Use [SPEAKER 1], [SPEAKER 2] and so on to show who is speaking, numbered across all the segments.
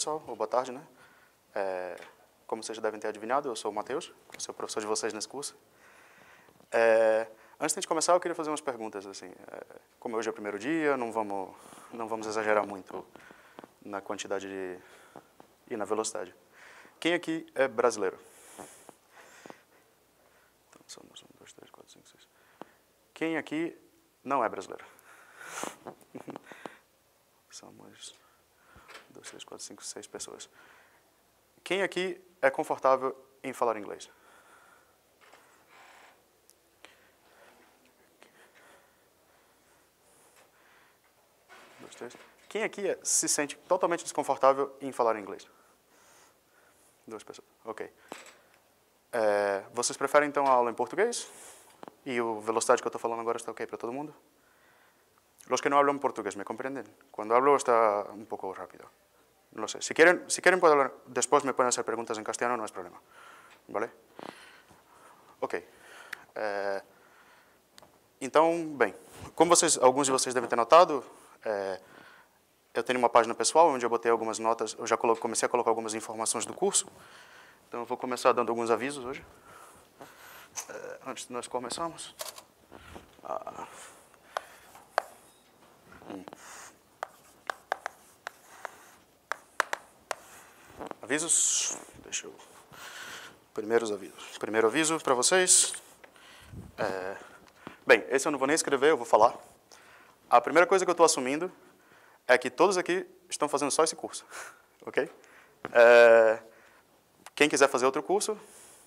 [SPEAKER 1] pessoal, ou boa tarde, né? Como vocês já devem ter adivinhado, eu sou o Matheus, eu sou o professor de vocês nesse curso. Antes de começar, eu queria fazer umas perguntas, assim. Como hoje é o primeiro dia, não vamos exagerar muito na quantidade e na velocidade. Quem aqui é brasileiro? Então, somos 1, 2, 3, 4, 5, 6. Quem aqui não é brasileiro? Somos 2, 3, 4, 5, 6 pessoas. Quem aqui é confortável em falar inglês? Quem aqui se sente totalmente desconfortável em falar inglês? 2 pessoas. Ok. Vocês preferem, então, a aula em português? E a velocidade que eu estou falando agora está ok para todo mundo? Los que no hablan portugués, ¿me comprenden? Cuando hablo está un poco rápido. No lo sé. Si quieren puedo hablar, después me pueden hacer preguntas en castellano, no es problema. ¿Vale? Ok. Então, bem, como alguns de vocês devem ter notado, eu tenho uma página pessoal onde eu botei algumas notas, eu já comecei a colocar algumas informações do curso. Então, eu vou começar dando alguns avisos hoje. Antes de nós começarmos. Avisos. Primeiros avisos. Primeiro aviso para vocês. Bem, esse eu não vou nem escrever, eu vou falar. A primeira coisa que eu estou assumindo é que todos aqui estão fazendo só esse curso. Ok? Quem quiser fazer outro curso,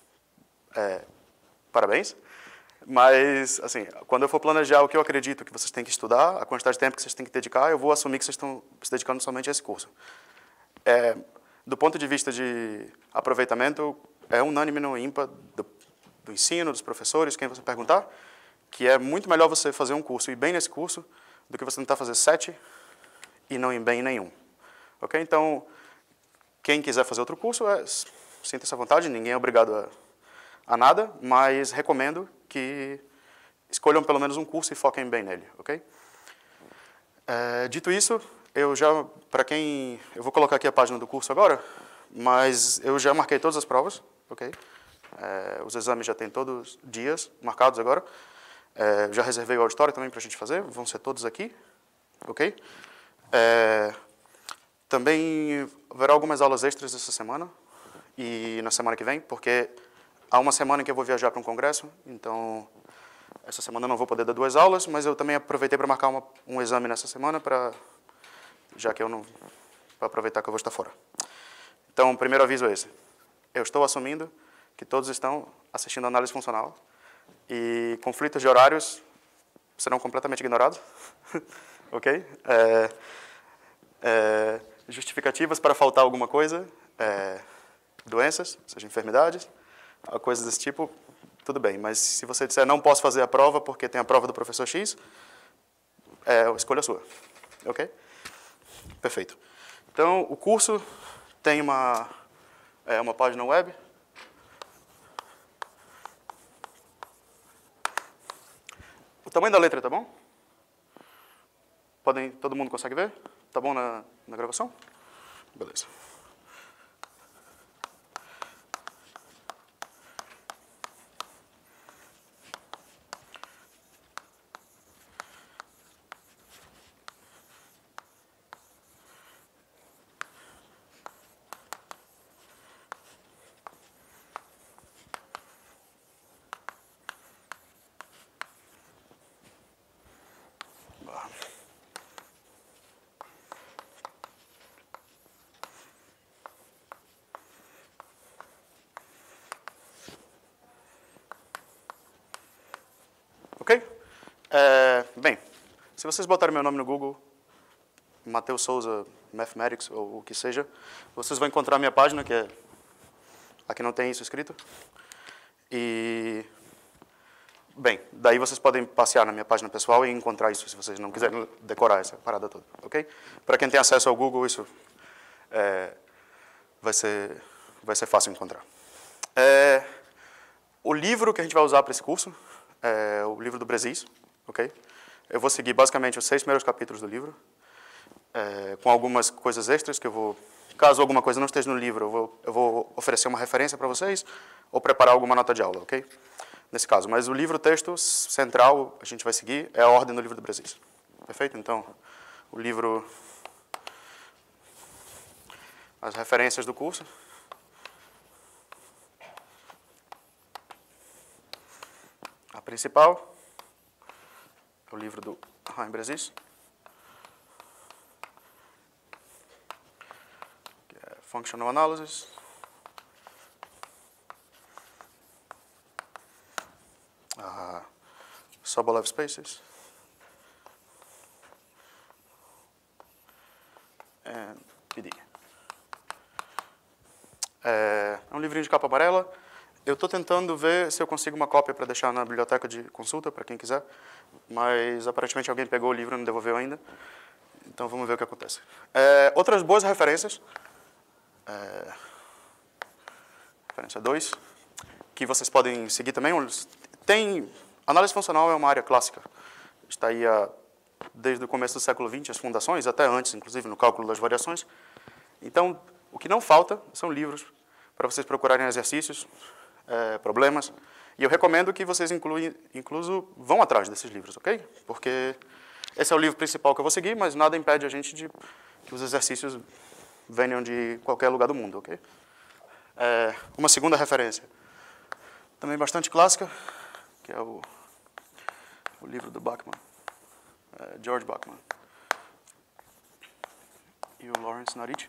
[SPEAKER 1] parabéns. Mas, assim, quando eu for planejar o que eu acredito que vocês têm que estudar, a quantidade de tempo que vocês têm que dedicar, eu vou assumir que vocês estão se dedicando somente a esse curso. Do ponto de vista de aproveitamento, é unânime no IMPA do ensino, dos professores, quem você perguntar, que é muito melhor você fazer um curso e ir bem nesse curso do que você tentar fazer 7 e não ir bem em nenhum. Ok? Então, quem quiser fazer outro curso, sinta-se à vontade, ninguém é obrigado a nada, mas recomendo que escolham pelo menos um curso e foquem bem nele. Ok? Dito isso, eu vou colocar aqui a página do curso agora, mas eu já marquei todas as provas. Ok? Os exames já têm todos os dias marcados agora. Já reservei o auditório também para a gente fazer, vão ser todos aqui. Ok? Também haverá algumas aulas extras essa semana e na semana que vem, porque há uma semana em que eu vou viajar para um congresso, então essa semana eu não vou poder dar 2 aulas, mas eu também aproveitei para marcar um exame nessa semana, para aproveitar que eu vou estar fora. Então, o primeiro aviso é esse. Eu estou assumindo que todos estão assistindo a análise funcional e conflitos de horários serão completamente ignorados. Ok? Justificativas para faltar alguma coisa, doenças, seja enfermidades, coisas desse tipo, tudo bem. Mas se você disser não posso fazer a prova porque tem a prova do professor X, escolha sua. Ok? Perfeito. Então, o curso tem uma página web. O tamanho da letra tá bom? Todo mundo consegue ver? Tá bom na gravação? Beleza. Ok? Bem, se vocês botarem meu nome no Google, Matheus Souza Mathematics, ou o que seja, vocês vão encontrar a minha página, que aqui não tem isso escrito. E, bem, daí vocês podem passear na minha página pessoal e encontrar isso, se vocês não quiserem decorar essa parada toda. Ok? Para quem tem acesso ao Google, isso vai ser fácil encontrar. O livro que a gente vai usar para esse curso é o livro do Bresis, ok? Eu vou seguir basicamente os 6 primeiros capítulos do livro, com algumas coisas extras que eu vou Caso alguma coisa não esteja no livro, eu vou oferecer uma referência para vocês ou preparar alguma nota de aula, ok? Nesse caso. Mas o livro, texto central, a gente vai seguir, é a ordem do livro do Brasil. Perfeito? Então, o livro... As referências do curso. A principal é o livro do Haim Brasis, que é Functional Analysis. Sobolev Spaces. And PD. É um livrinho de capa amarela. Eu estou tentando ver se eu consigo uma cópia para deixar na biblioteca de consulta, para quem quiser, mas aparentemente alguém pegou o livro e não devolveu ainda, então vamos ver o que acontece. Outras boas referências. Referência 2, que vocês podem seguir também. Análise funcional é uma área clássica. Está aí desde o começo do século XX, as fundações, até antes, inclusive, no cálculo das variações. Então, o que não falta são livros para vocês procurarem exercícios, problemas. E eu recomendo que vocês, incluso, vão atrás desses livros, ok? Porque esse é o livro principal que eu vou seguir, mas nada impede a gente de que os exercícios venham de qualquer lugar do mundo, ok? Uma segunda referência, também bastante clássica, que é o livro do Bachman, George Bachman, e o Lawrence Narit,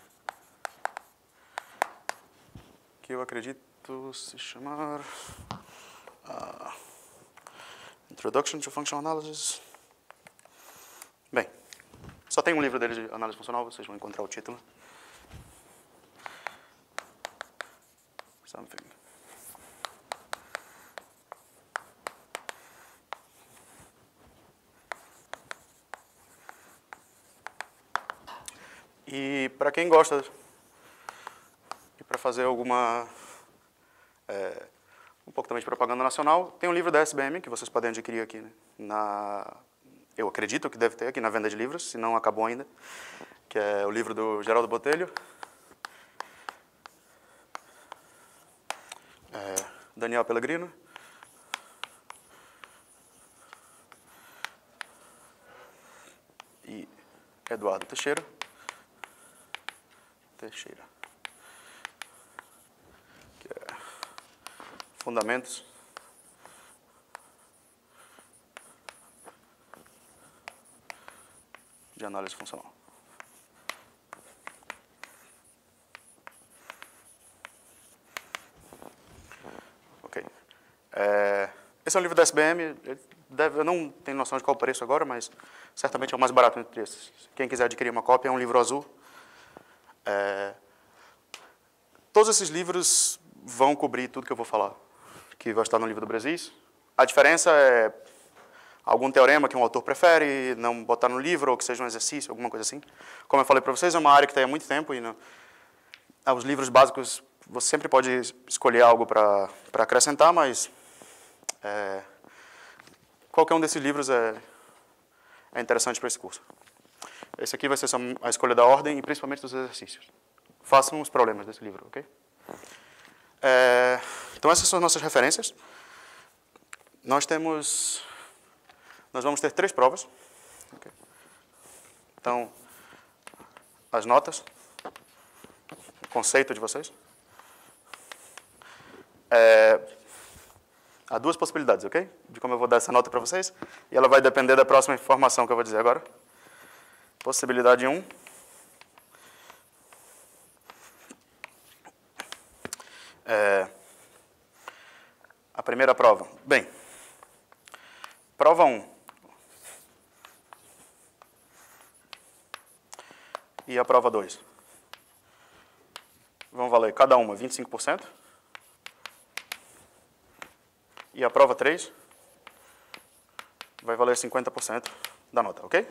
[SPEAKER 1] que eu acredito se chamar Introduction to Functional Analysis. Bem, só tem um livro dele de análise funcional, vocês vão encontrar o título. Something. E para quem gosta, e para fazer alguma um pouco também de propaganda nacional, tem um livro da SBM que vocês podem adquirir aqui, né? Eu acredito que deve ter aqui na venda de livros, se não acabou ainda, que é o livro do Geraldo Botelho, Daniel Pellegrino, e Eduardo Teixeira. Que é Fundamentos de Análise Funcional. Ok. Esse é um livro da SBM. Eu não tenho noção de qual o preço agora, mas certamente é o mais barato entre esses. Quem quiser adquirir uma cópia, é um livro azul. Todos esses livros vão cobrir tudo que eu vou falar, que vai estar no livro do Brasis. A diferença é algum teorema que um autor prefere não botar no livro, ou que seja um exercício, alguma coisa assim. Como eu falei para vocês, é uma área que está há muito tempo, e os livros básicos, você sempre pode escolher algo para acrescentar, mas qualquer um desses livros é interessante para esse curso. Esse aqui vai ser só a escolha da ordem e principalmente dos exercícios. Façam os problemas desse livro, ok? Então, essas são as nossas referências. Nós vamos ter 3 provas. Okay? Então, as notas, o conceito de vocês. Há 2 possibilidades, ok? De como eu vou dar essa nota para vocês. E ela vai depender da próxima informação que eu vou dizer agora. Possibilidade 1. A primeira prova. Bem, prova 1. E a prova 2. Vão valer cada uma 25%. E a prova 3 vai valer 50% da nota, ok?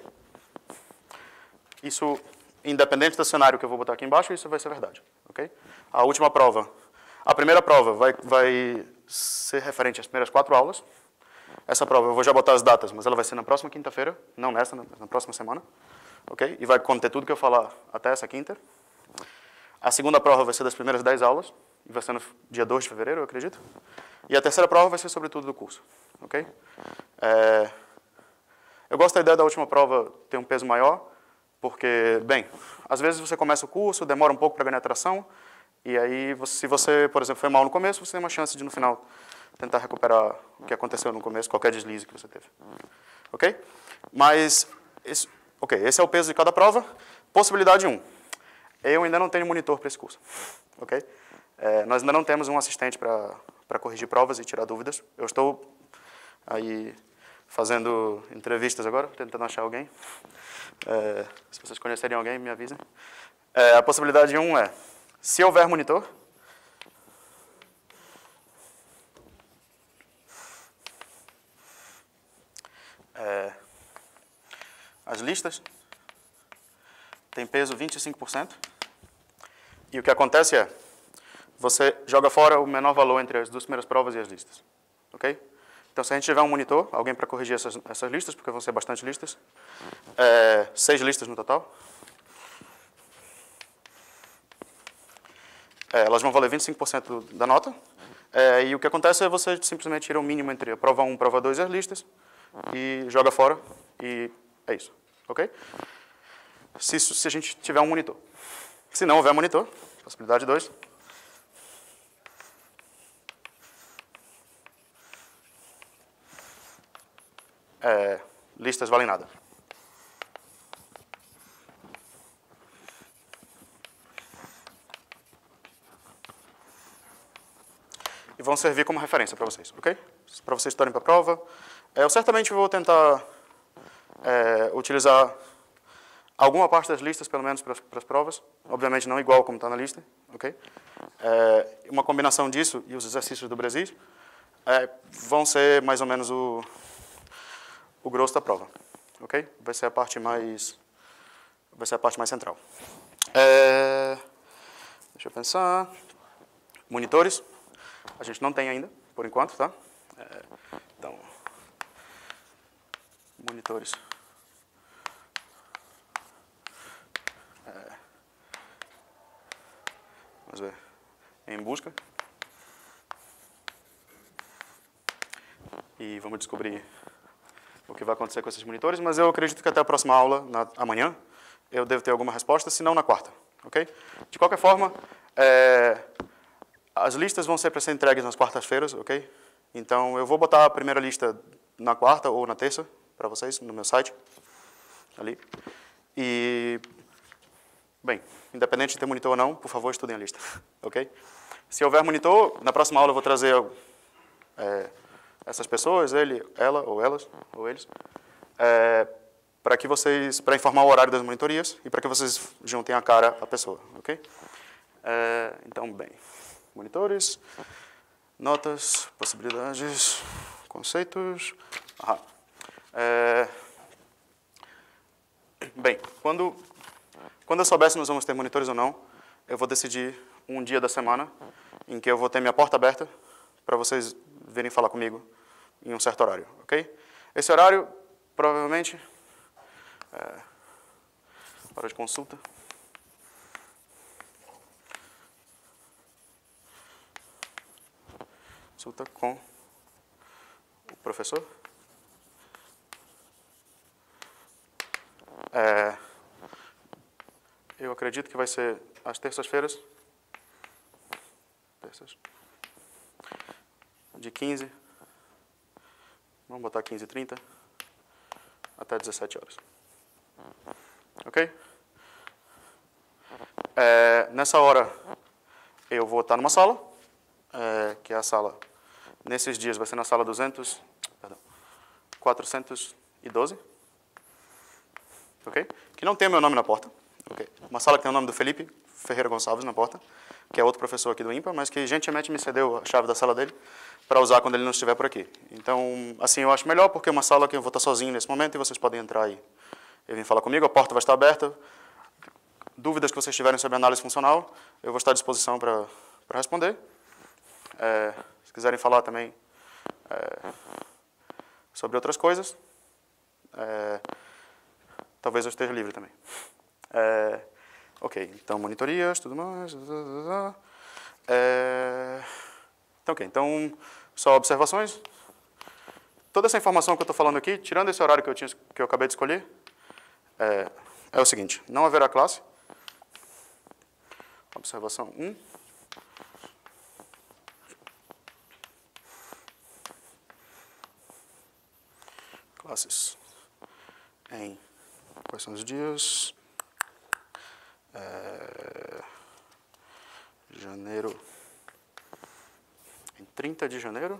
[SPEAKER 1] Isso, independente do cenário que eu vou botar aqui embaixo, isso vai ser verdade, ok? A última prova. A primeira prova vai ser referente às primeiras 4 aulas. Essa prova eu vou já botar as datas, mas ela vai ser na próxima quinta-feira, não nessa, na próxima semana, ok? E vai conter tudo que eu falar até essa quinta. A segunda prova vai ser das primeiras 10 aulas, e vai ser no dia 2 de fevereiro, eu acredito. E a terceira prova vai ser sobre tudo do curso. Ok? Eu gosto da ideia da última prova ter um peso maior, porque, bem, às vezes você começa o curso, demora um pouco para ganhar tração, e aí, se você, por exemplo, foi mal no começo, você tem uma chance de, no final, tentar recuperar o que aconteceu no começo, qualquer deslize que você teve. Ok? Mas, esse é o peso de cada prova. Possibilidade 1. Eu ainda não tenho monitor para esse curso. Ok? Nós ainda não temos um assistente para corrigir provas e tirar dúvidas. Eu estou aí fazendo entrevistas agora, tentando achar alguém. Se vocês conhecerem alguém, me avisem. A possibilidade 1 é, se houver monitor, as listas têm peso 25%, e o que acontece é, você joga fora o menor valor entre as 2 primeiras provas e as listas. Ok? Então, se a gente tiver um monitor, alguém para corrigir essas listas, porque vão ser bastante listas, 6 listas no total, elas vão valer 25% da nota, e o que acontece é você simplesmente tira o mínimo entre a prova 1, prova 2 e as listas, e joga fora, e é isso. Ok? Se a gente tiver um monitor. Se não houver monitor, possibilidade 2, listas valem nada. E vão servir como referência para vocês, ok? Para vocês estudarem para a prova. Eu certamente vou tentar utilizar alguma parte das listas, pelo menos, para as provas. Obviamente não igual como está na lista, ok? Uma combinação disso e os exercícios do Brasil vão ser mais ou menos o grosso da prova, ok? Vai ser a parte mais central. Deixa eu pensar. Monitores. A gente não tem ainda, por enquanto, tá? Então, monitores. Vamos ver. Em busca. E vamos descobrir o que vai acontecer com esses monitores, mas eu acredito que até a próxima aula, amanhã, eu devo ter alguma resposta, se não na quarta, ok? De qualquer forma, as listas vão ser para ser entregues nas quartas-feiras, ok? Então, eu vou botar a primeira lista na quarta ou na terça, para vocês, no meu site, ali. E, bem, independente de ter monitor ou não, por favor, estudem a lista, ok? Se houver monitor, na próxima aula eu vou trazer essas pessoas, ela, ou elas, ou eles, para informar o horário das monitorias e para que vocês juntem a cara à pessoa, ok? Então, bem, monitores, notas, possibilidades, conceitos. Bem, quando eu souber se nós vamos ter monitores ou não, eu vou decidir um dia da semana em que eu vou ter minha porta aberta para vocês virem falar comigo em um certo horário, ok? Esse horário, provavelmente, hora de consulta. Consulta com o professor. Eu acredito que vai ser às terças-feiras. De 15. Vamos botar 15h30 até 17 horas. Ok? Nessa hora, eu vou estar numa sala, que é a sala, nesses dias, vai ser na sala 412, ok? Que não tem o meu nome na porta. Okay. Uma sala que tem o nome do Felipe Ferreira Gonçalves na porta, que é outro professor aqui do IMPA, mas que gentilmente me cedeu a chave da sala dele para usar quando ele não estiver por aqui. Então, assim, eu acho melhor, porque é uma sala que eu vou estar sozinho nesse momento e vocês podem entrar e vir falar comigo, a porta vai estar aberta. Dúvidas que vocês tiverem sobre análise funcional, eu vou estar à disposição para responder. Se quiserem falar também sobre outras coisas, talvez eu esteja livre também. Ok, então monitorias, tudo mais. Então, ok, então só observações. Toda essa informação que eu estou falando aqui, tirando esse horário que eu acabei de escolher, é o seguinte, não haverá classe. Observação 1. Classes em quais são os dias? Janeiro, em 30 de janeiro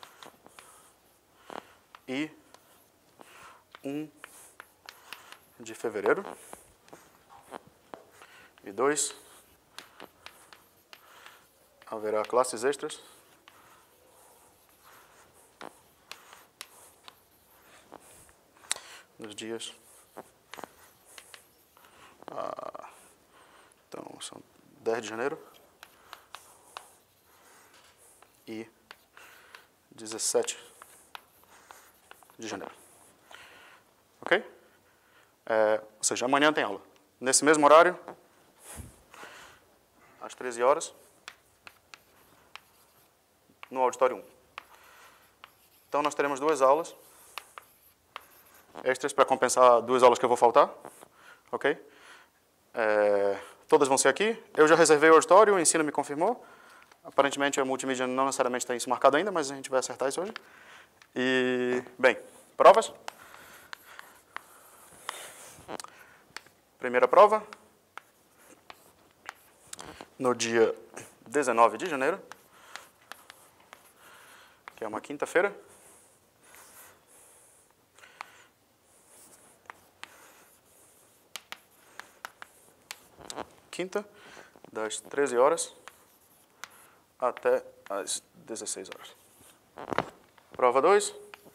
[SPEAKER 1] e 1 de fevereiro. E 2, haverá classes extras nos dias. Então, são 10 de janeiro e 17 de janeiro. Ok? Ou seja, amanhã tem aula. Nesse mesmo horário, às 13 horas, no auditório 1. Então, nós teremos 2 aulas extras para compensar 2 aulas que eu vou faltar. Ok? Todas vão ser aqui. Eu já reservei o auditório, o ensino me confirmou. Aparentemente, a multimídia não necessariamente tem isso marcado ainda, mas a gente vai acertar isso hoje. E, bem, provas. Primeira prova, no dia 19 de janeiro, que é uma quinta-feira. Quinta, das 13 horas até as 16 horas. Prova 2,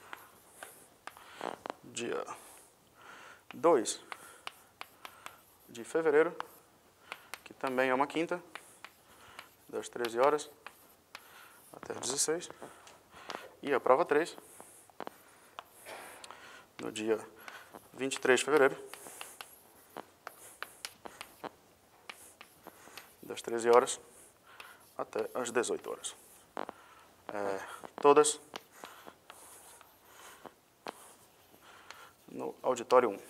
[SPEAKER 1] dia 2 de fevereiro, que também é uma quinta, das 13 horas até as 16. E a prova 3, no dia 23 de fevereiro, das 13 horas até as 18 horas. Todas no auditório 1.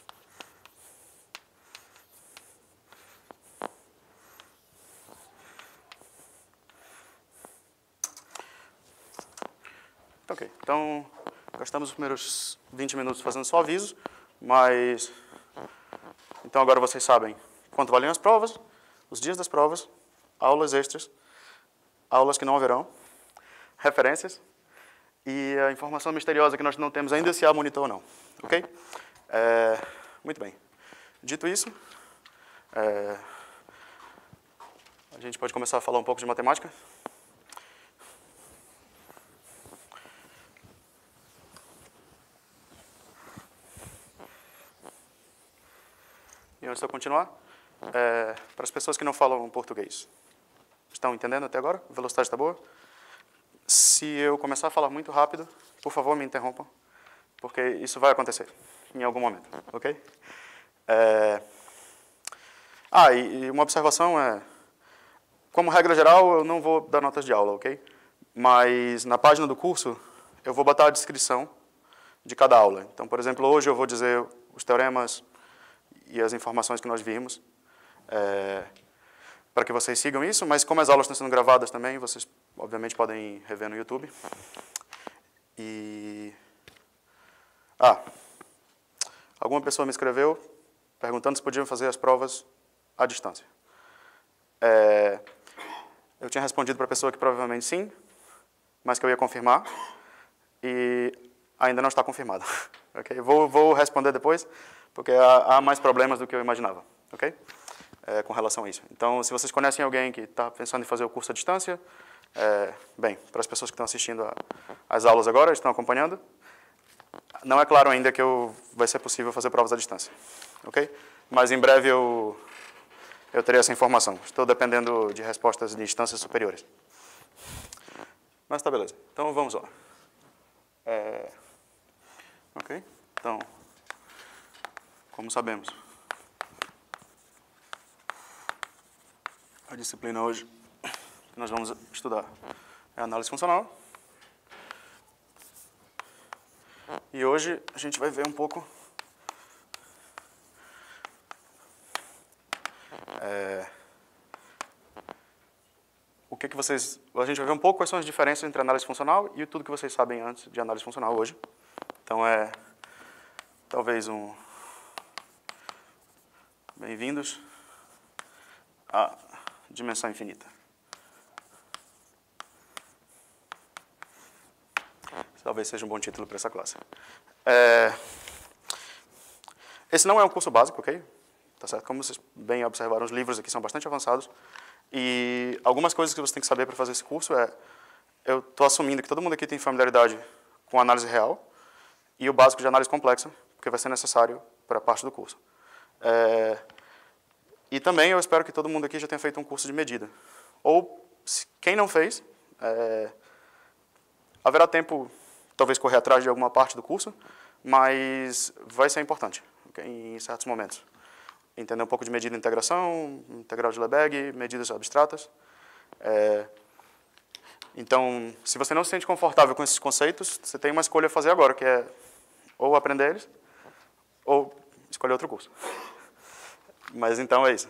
[SPEAKER 1] Ok, então gastamos os primeiros 20 minutos fazendo só avisos, mas então agora vocês sabem quanto valem as provas, os dias das provas, aulas extras, aulas que não haverão, referências e a informação misteriosa que nós não temos ainda se há monitor ou não. Ok? Muito bem. Dito isso, a gente pode começar a falar um pouco de matemática. E antes de eu continuar, para as pessoas que não falam português, estão entendendo até agora? A velocidade está boa? Se eu começar a falar muito rápido, por favor, me interrompam, porque isso vai acontecer em algum momento, ok? E uma observação como regra geral, eu não vou dar notas de aula, ok? Mas na página do curso, eu vou botar a descrição de cada aula. Então, por exemplo, hoje eu vou dizer os teoremas e as informações que nós vimos, para que vocês sigam isso, mas como as aulas estão sendo gravadas também, vocês obviamente podem rever no YouTube. Alguma pessoa me escreveu perguntando se podiam fazer as provas à distância. Eu tinha respondido para a pessoa que provavelmente sim, mas que eu ia confirmar, e ainda não está confirmado. Okay? Vou responder depois, porque há mais problemas do que eu imaginava, ok? Com relação a isso. Então, se vocês conhecem alguém que está pensando em fazer o curso à distância, bem, para as pessoas que estão assistindo às aulas agora, estão acompanhando, não é claro ainda que vai ser possível fazer provas à distância, ok? Mas em breve eu terei essa informação. Estou dependendo de respostas de instâncias superiores. Mas tá, beleza. Então, vamos lá. Ok? Então, como sabemos, A disciplina hoje que nós vamos estudar é análise funcional. E hoje a gente vai ver um pouco o que vocês... A gente vai ver um pouco quais são as diferenças entre análise funcional e tudo que vocês sabem antes de análise funcional hoje. Então, talvez bem-vindos à dimensão infinita. Talvez seja um bom título para essa classe. Esse não é um curso básico, ok? Tá certo? Como vocês bem observaram, os livros aqui são bastante avançados. E algumas coisas que você tem que saber para fazer esse curso eu estou assumindo que todo mundo aqui tem familiaridade com análise real e o básico de análise complexa, porque vai ser necessário para parte do curso. E também eu espero que todo mundo aqui já tenha feito um curso de medida. Ou, quem não fez, haverá tempo, talvez, correr atrás de alguma parte do curso, mas vai ser importante, okay, em certos momentos. Entender um pouco de medida de integração, integral de Lebesgue, medidas abstratas. Então, se você não se sente confortável com esses conceitos, você tem uma escolha a fazer agora, que é ou aprender eles, ou escolher outro curso. Mas então é isso.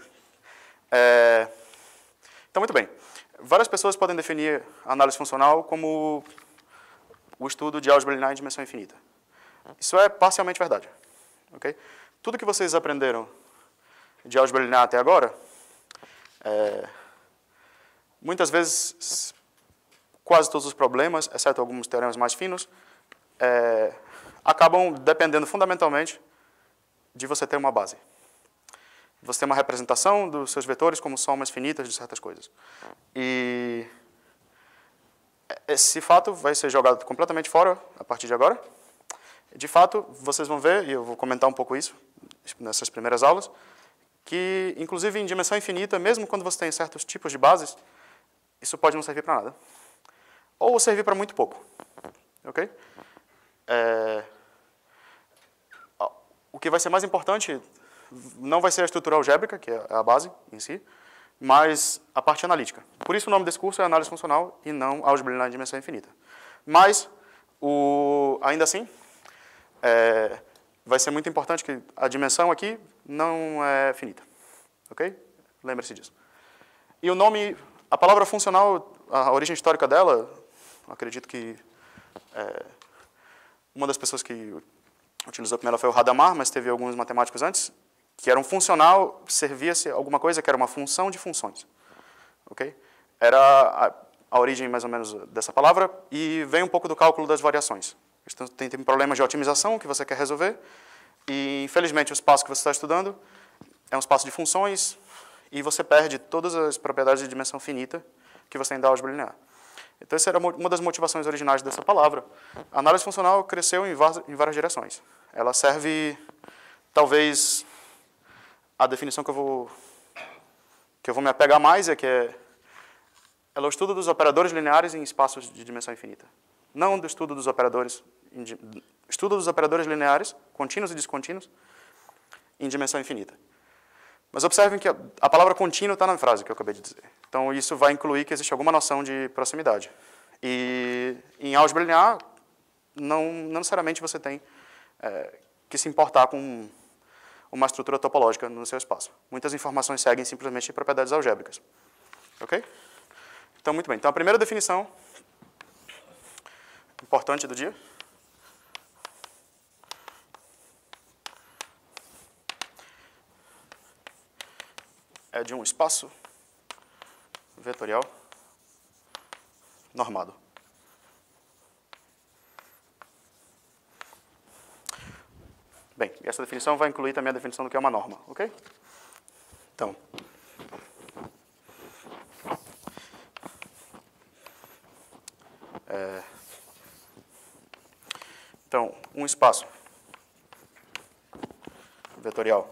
[SPEAKER 1] Então, muito bem. Várias pessoas podem definir a análise funcional como o estudo de álgebra linear em dimensão infinita. Isso é parcialmente verdade. Okay? Tudo que vocês aprenderam de álgebra linear até agora, muitas vezes, quase todos os problemas, exceto alguns teoremas mais finos, acabam dependendo fundamentalmente de você ter uma base. Você tem uma representação dos seus vetores como somas finitas de certas coisas. E esse fato vai ser jogado completamente fora a partir de agora. De fato, vocês vão ver, e eu vou comentar um pouco isso nessas primeiras aulas, que, inclusive, em dimensão infinita, mesmo quando você tem certos tipos de bases, isso pode não servir para nada. Ou servir para muito pouco. Okay? O que vai ser mais importante não vai ser a estrutura algébrica, que é a base em si, mas a parte analítica. Por isso o nome desse curso é análise funcional e não álgebra linear em dimensão infinita. Mas, ainda assim, vai ser muito importante que a dimensão aqui não é finita. Ok? Lembre-se disso. E o nome, a palavra funcional, a origem histórica dela, acredito que uma das pessoas que utilizou primeiro foi o Hadamard, mas teve alguns matemáticos antes, que era um funcional, servia-se alguma coisa que era uma função de funções. Ok? Era a origem, mais ou menos, dessa palavra, e vem um pouco do cálculo das variações. Então, tem problemas de otimização que você quer resolver, e, infelizmente, o espaço que você está estudando é um espaço de funções, e você perde todas as propriedades de dimensão finita que você tem da álgebra linear. Então, essa era uma das motivações originais dessa palavra. A análise funcional cresceu em várias direções. Ela serve, talvez, a definição que eu vou me apegar mais ela é o estudo dos operadores lineares em espaços de dimensão infinita. Não do estudo dos operadores lineares, contínuos e descontínuos, em dimensão infinita. Mas observem que a palavra contínuo está na frase que eu acabei de dizer. Então, isso vai incluir que existe alguma noção de proximidade. E em álgebra linear, não necessariamente você tem que se importar com uma estrutura topológica no seu espaço. Muitas informações seguem simplesmente propriedades algébricas. Ok? Então, muito bem. Então, a primeira definição importante do dia é de um espaço vetorial normado. Bem, essa definição vai incluir também a definição do que é uma norma, ok? Então, um espaço vetorial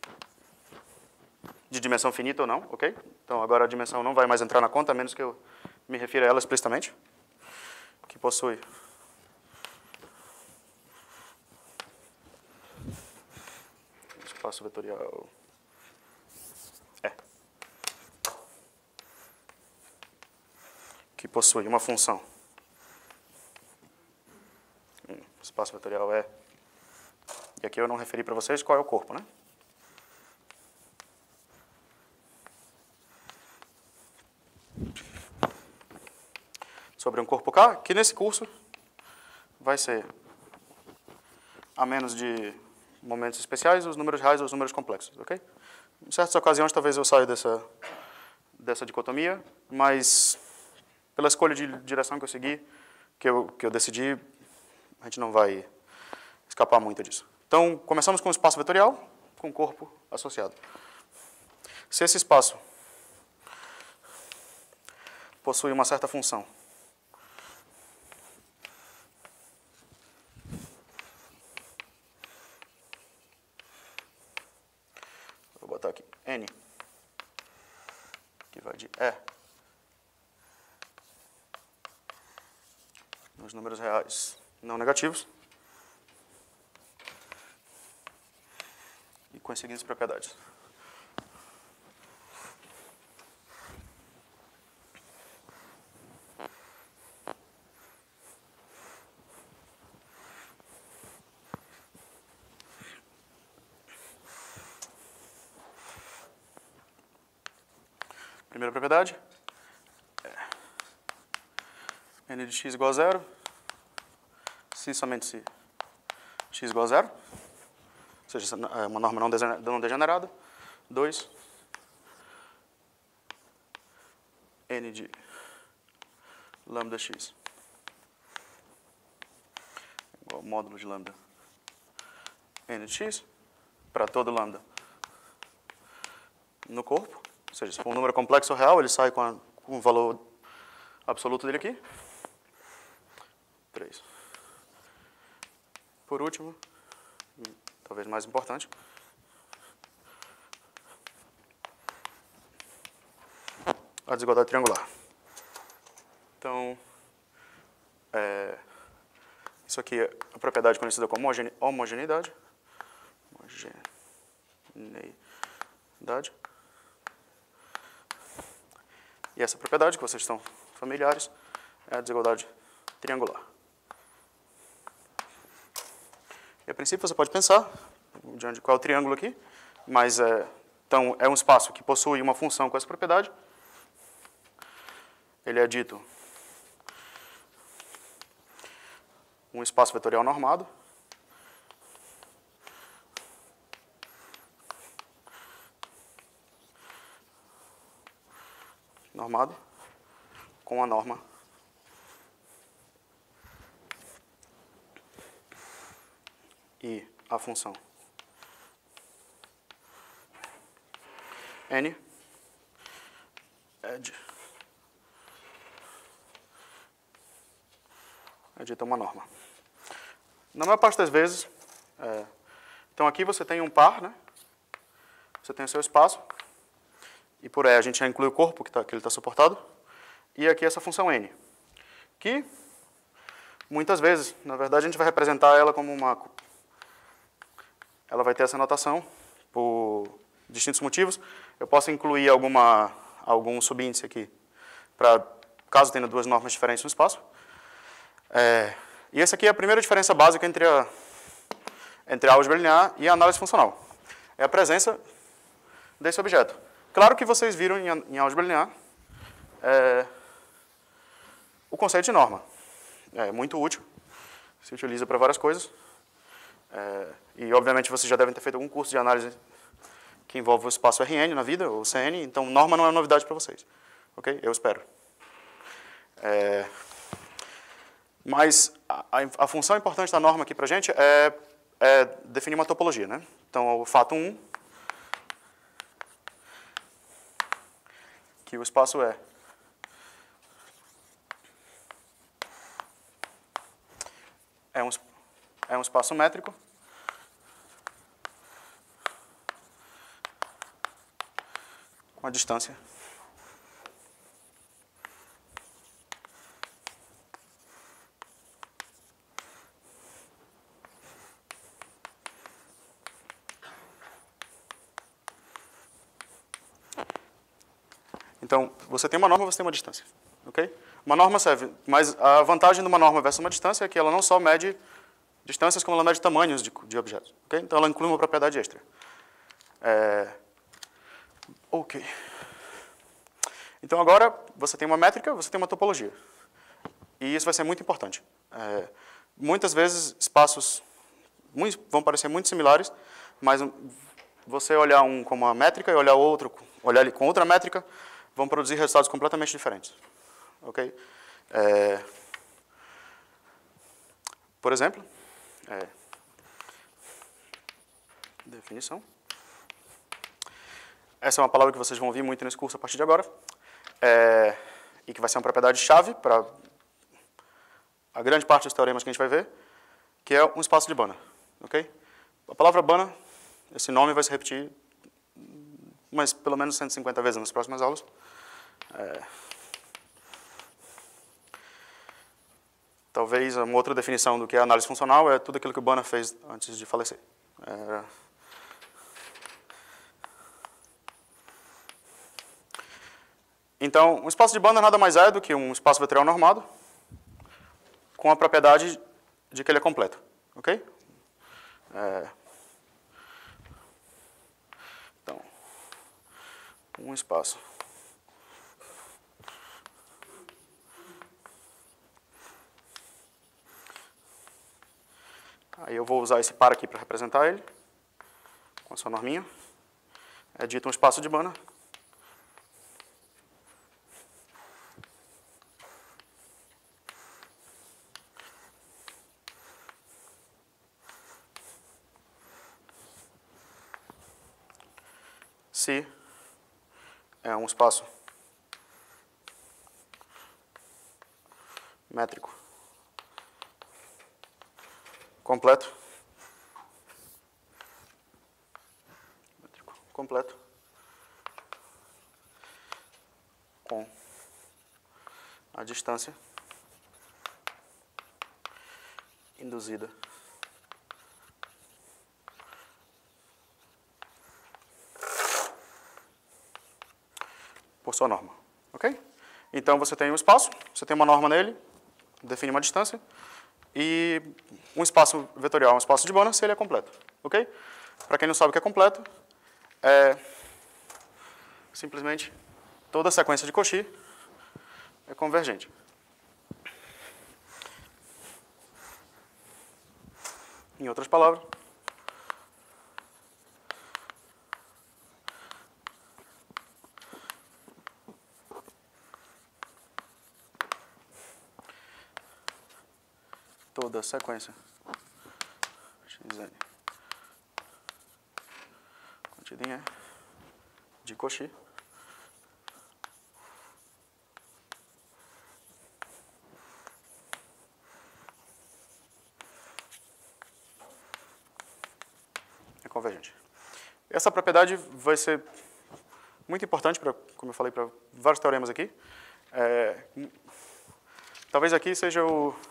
[SPEAKER 1] de dimensão finita ou não, ok? Então, agora a dimensão não vai mais entrar na conta, a menos que eu me refira a ela explicitamente, que possui espaço vetorial que possui uma função, espaço vetorial é, e aqui eu não referi para vocês qual é o corpo, né? Sobre um corpo K, que nesse curso vai ser, a menos de momentos especiais, os números reais ou os números complexos, ok? Em certas ocasiões, talvez eu saia dessa dicotomia, mas pela escolha de direção que eu segui, que eu decidi, a gente não vai escapar muito disso. Então, começamos com o espaço vetorial, com o corpo associado. Se esse espaço possui uma certa função, vou botar aqui n, que vai de E nos números reais não negativos, e com as seguintes propriedades. Primeira propriedade, n de x igual a zero, se somente se x igual a zero, ou seja, é uma norma não degenerada. 2, n de lambda x igual ao módulo de lambda n de x para todo lambda no corpo. Ou seja, se for um número complexo ou real, ele sai com o valor absoluto dele aqui. 3. Por último, e talvez mais importante, a desigualdade triangular. Então, isso aqui é a propriedade conhecida como homogeneidade. E essa propriedade, que vocês estão familiares, é a desigualdade triangular. E a princípio você pode pensar, de qual é o triângulo aqui, mas então é um espaço que possui uma função com essa propriedade. Ele é dito um espaço vetorial normado. Normado com a norma e a função n é dita uma norma. Na maior parte das vezes, então aqui você tem um par, né? Você tem o seu espaço, e por E a gente já inclui o corpo que ele está suportado, e aqui essa função n, que muitas vezes, na verdade, a gente vai representar ela como ela vai ter essa notação por distintos motivos. Eu posso incluir algum subíndice aqui, caso tenha duas normas diferentes no espaço. E essa aqui é a primeira diferença básica entre a álgebra linear e a análise funcional. É a presença desse objeto. Claro que vocês viram em álgebra linear o conceito de norma. É muito útil, se utiliza para várias coisas. E, obviamente, vocês já devem ter feito algum curso de análise que envolve o espaço Rn na vida, ou Cn, então norma não é novidade para vocês. Ok? Eu espero. Mas a função importante da norma aqui para a gente é definir uma topologia, né? Então, o fato 1, que o espaço é um espaço métrico com a distância então, você tem uma norma, você tem uma distância. ok? Uma norma serve, mas a vantagem de uma norma versus uma distância é que ela não só mede distâncias, como ela mede tamanhos de objetos, ok? Então ela inclui uma propriedade extra. Ok. Então agora você tem uma métrica, você tem uma topologia. E isso vai ser muito importante. Muitas vezes espaços vão parecer muito similares, mas você olhar um com uma métrica e olhar ele com outra métrica, vão produzir resultados completamente diferentes. Ok? Por exemplo, definição. Essa é uma palavra que vocês vão ouvir muito nesse curso a partir de agora, e que vai ser uma propriedade-chave para a grande parte dos teoremas que a gente vai ver, que é um espaço de Banach. Okay? A palavra Banach, esse nome vai se repetir mas pelo menos 150 vezes nas próximas aulas. Talvez uma outra definição do que é análise funcional é tudo aquilo que o Banach fez antes de falecer. Então, um espaço de Banach nada mais é do que um espaço vetorial normado com a propriedade de que ele é completo. Ok? Então, um espaço aí eu vou usar esse par aqui para representar ele, com a sua norminha. É dito um espaço de Banach. Se é um espaço métrico completo, com a distância induzida por sua norma. Ok? Então você tem um espaço, você tem uma norma nele, define uma distância, e um espaço vetorial, um espaço de Banach, se ele é completo. Ok? Para quem não sabe o que é completo, é simplesmente toda a sequência de Cauchy é convergente. Em outras palavras, toda a sequência xn contida em E de Cauchy é convergente. Essa propriedade vai ser muito importante, como eu falei, para vários teoremas aqui. Talvez aqui seja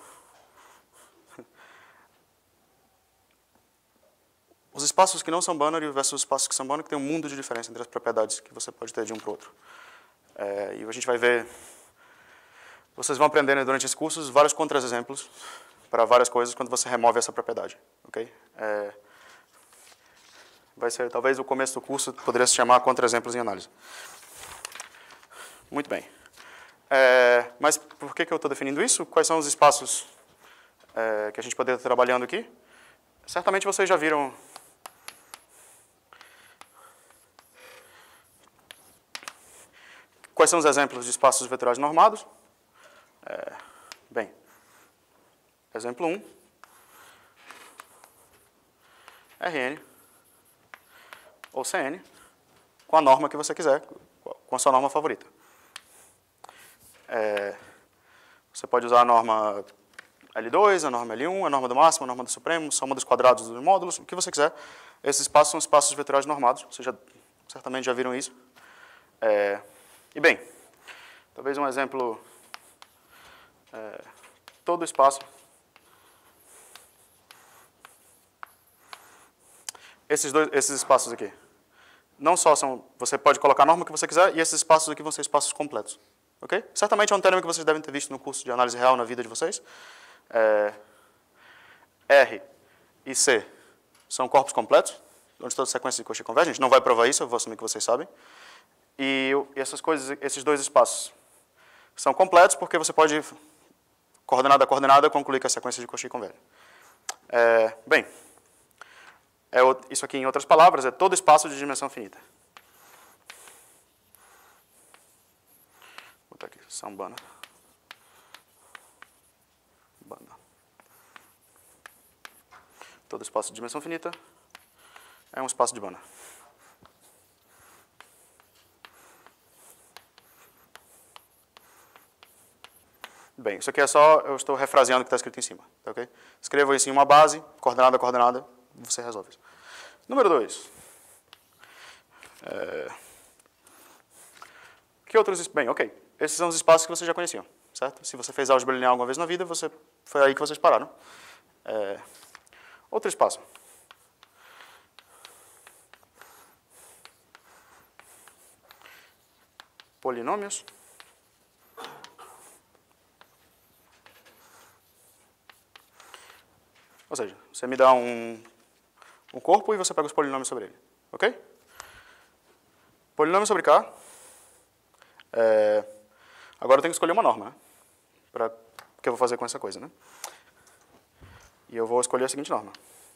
[SPEAKER 1] os espaços que não são Banach versus os espaços que são Banach, tem um mundo de diferença entre as propriedades que você pode ter de um para o outro. E a gente vai ver, vocês vão aprender durante esses cursos vários contra-exemplos para várias coisas quando você remove essa propriedade. Okay? Vai ser, talvez, o começo do curso poderia se chamar contra-exemplos em análise. Muito bem. Mas por que eu estou definindo isso? Quais são os espaços que a gente poderia estar trabalhando aqui? Certamente vocês já viram quais são os exemplos de espaços vetoriais normados. Bem, exemplo 1, Rn ou Cn, com a norma que você quiser, com a sua norma favorita. Você pode usar a norma L2, a norma L1, a norma do máximo, a norma do supremo, soma dos quadrados dos módulos, o que você quiser. Esses espaços são espaços vetoriais normados, vocês certamente já viram isso. E bem, talvez um exemplo, todo espaço. Esses espaços aqui, não só são, você pode colocar a norma que você quiser, e esses espaços aqui vão ser espaços completos. Ok? Certamente é um termo que vocês devem ter visto no curso de análise real na vida de vocês. R e C são corpos completos, onde todas as sequências de Cauchy convergem. A gente não vai provar isso, eu vou assumir que vocês sabem. E essas coisas, esses dois espaços são completos porque você pode, coordenada a coordenada, concluir que a sequência de Cauchy converge. Bem, isso aqui, em outras palavras, é todo espaço de dimensão finita. Vou botar aqui, Sambana. Todo espaço de dimensão finita é um espaço de Banach. Bem, isso aqui é só, eu estou refraseando o que está escrito em cima. Tá, okay? Escrevo isso em uma base, coordenada a coordenada, você resolve isso. Número 2. Que outros... Bem, ok. Esses são os espaços que vocês já conheciam, certo? Se você fez álgebra linear alguma vez na vida, foi aí que vocês pararam. Outro espaço. Polinômios. Ou seja, você me dá um corpo e você pega os polinômios sobre ele. Ok? Polinômio sobre K. Agora eu tenho que escolher uma norma, né? Para o que eu vou fazer com essa coisa, né? E eu vou escolher a seguinte norma.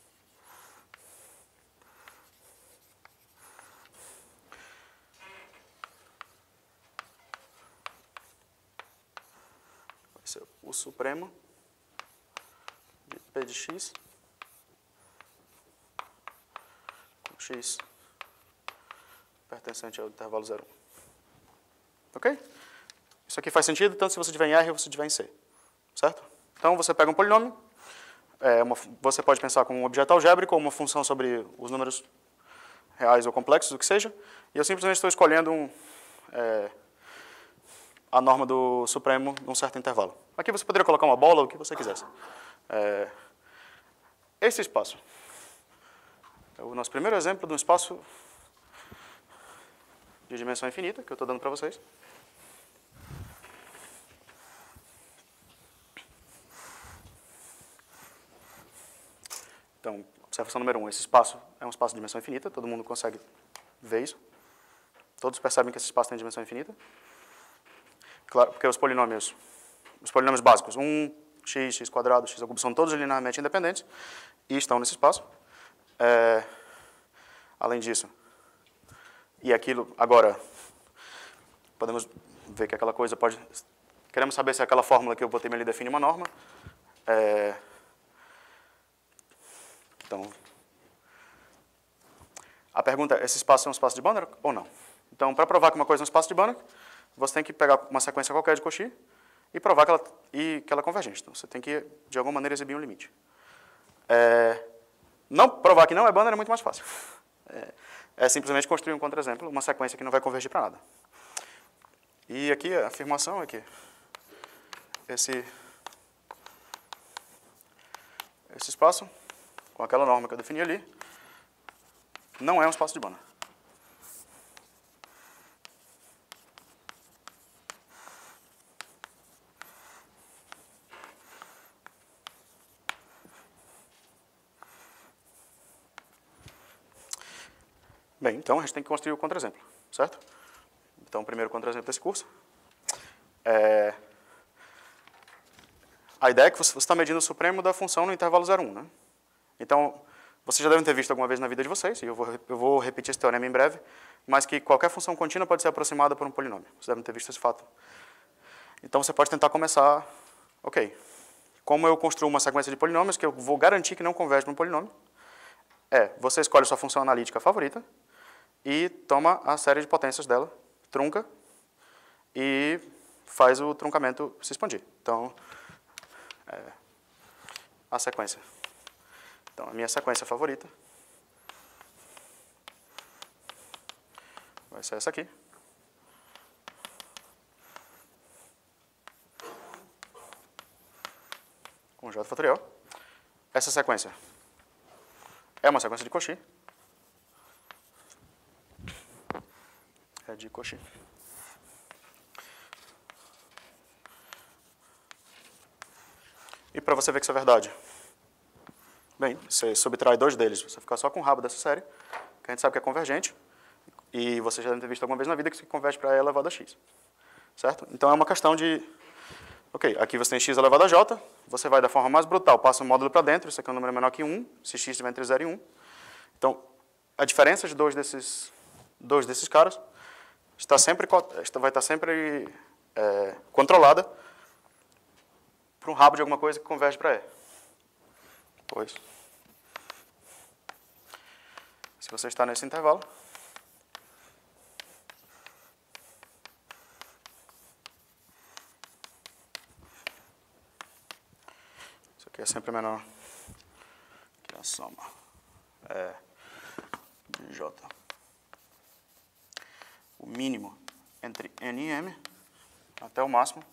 [SPEAKER 1] Vai ser o supremo de P de x com x pertencente ao intervalo 0,1. Ok? Isso aqui faz sentido tanto se você tiver em R ou se tiver em C. Certo? Então você pega um polinômio. Você pode pensar como um objeto algébrico ou uma função sobre os números reais ou complexos, o que seja, e eu simplesmente estou escolhendo a norma do supremo num certo intervalo. Aqui você poderia colocar uma bola, o que você quisesse. Esse espaço é o nosso primeiro exemplo de um espaço de dimensão infinita, que eu estou dando para vocês. Então, observação número 1, esse espaço é um espaço de dimensão infinita, todo mundo consegue ver isso. Todos percebem que esse espaço tem dimensão infinita. Claro, porque os polinômios básicos, 1, x, x quadrado, x ao cubo, são todos linearmente independentes e estão nesse espaço. Além disso, e aquilo, agora, podemos ver que aquela coisa pode... Queremos saber se aquela fórmula que eu botei ali define uma norma. Então, a pergunta é, esse espaço é um espaço de Banach ou não? Então, para provar que uma coisa é um espaço de Banach, você tem que pegar uma sequência qualquer de Cauchy e provar que ela é convergente. Então, você tem que, de alguma maneira, exibir um limite. Não provar que não é Banach é muito mais fácil. É simplesmente construir um contra-exemplo, uma sequência que não vai convergir para nada. E aqui a afirmação é que esse espaço, com aquela norma que eu defini ali, não é um espaço de Banach. Bem, então a gente tem que construir o contra-exemplo, certo? Então, o primeiro contra-exemplo desse curso. A ideia é que você está medindo o supremo da função no intervalo 0,1, né? Então, vocês já devem ter visto alguma vez na vida de vocês, e eu vou repetir esse teorema em breve, mas que qualquer função contínua pode ser aproximada por um polinômio. Vocês devem ter visto esse fato. Então, você pode tentar começar, ok, como eu construo uma sequência de polinômios que eu vou garantir que não converge para um polinômio, você escolhe sua função analítica favorita e toma a série de potências dela, trunca e faz o truncamento se expandir. Então, a sequência. Então, a minha sequência favorita vai ser essa aqui. Com J fatorial. Essa sequência é uma sequência de Cauchy. É de Cauchy. E para você ver que isso é verdade? Bem, você subtrai 2 deles, você fica só com o rabo dessa série, que a gente sabe que é convergente, e você já deve ter visto alguma vez na vida que isso converte para E elevado a x. Certo? Então é uma questão de... Ok, aqui você tem x elevado a j, você vai da forma mais brutal, passa o módulo para dentro, isso aqui é um número menor que 1, se x estiver entre 0 e 1. Então, a diferença de dois desses caras vai estar sempre controlada por um rabo de alguma coisa que converge para E. Pois, se você está nesse intervalo, isso aqui é sempre menor que a soma de J. O mínimo entre N e M até o máximo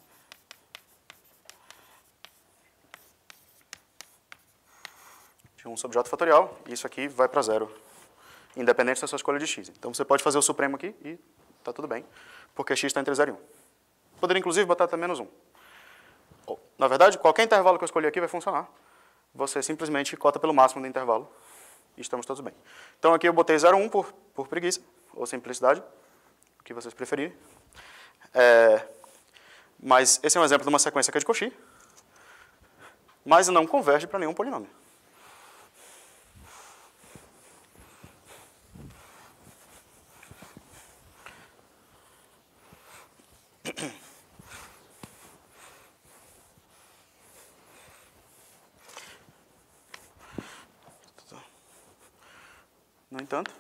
[SPEAKER 1] de 1 sobre J fatorial, e isso aqui vai para 0, independente da sua escolha de x. Então você pode fazer o supremo aqui e está tudo bem, porque x está entre 0 e 1. Poderia inclusive botar até menos 1. Na verdade, qualquer intervalo que eu escolher aqui vai funcionar. Você simplesmente cota pelo máximo do intervalo e estamos todos bem. Então aqui eu botei 0, 1 por preguiça, ou simplicidade, o que vocês preferirem. Mas esse é um exemplo de uma sequência que é de Cauchy, mas não converge para nenhum polinômio. No entanto,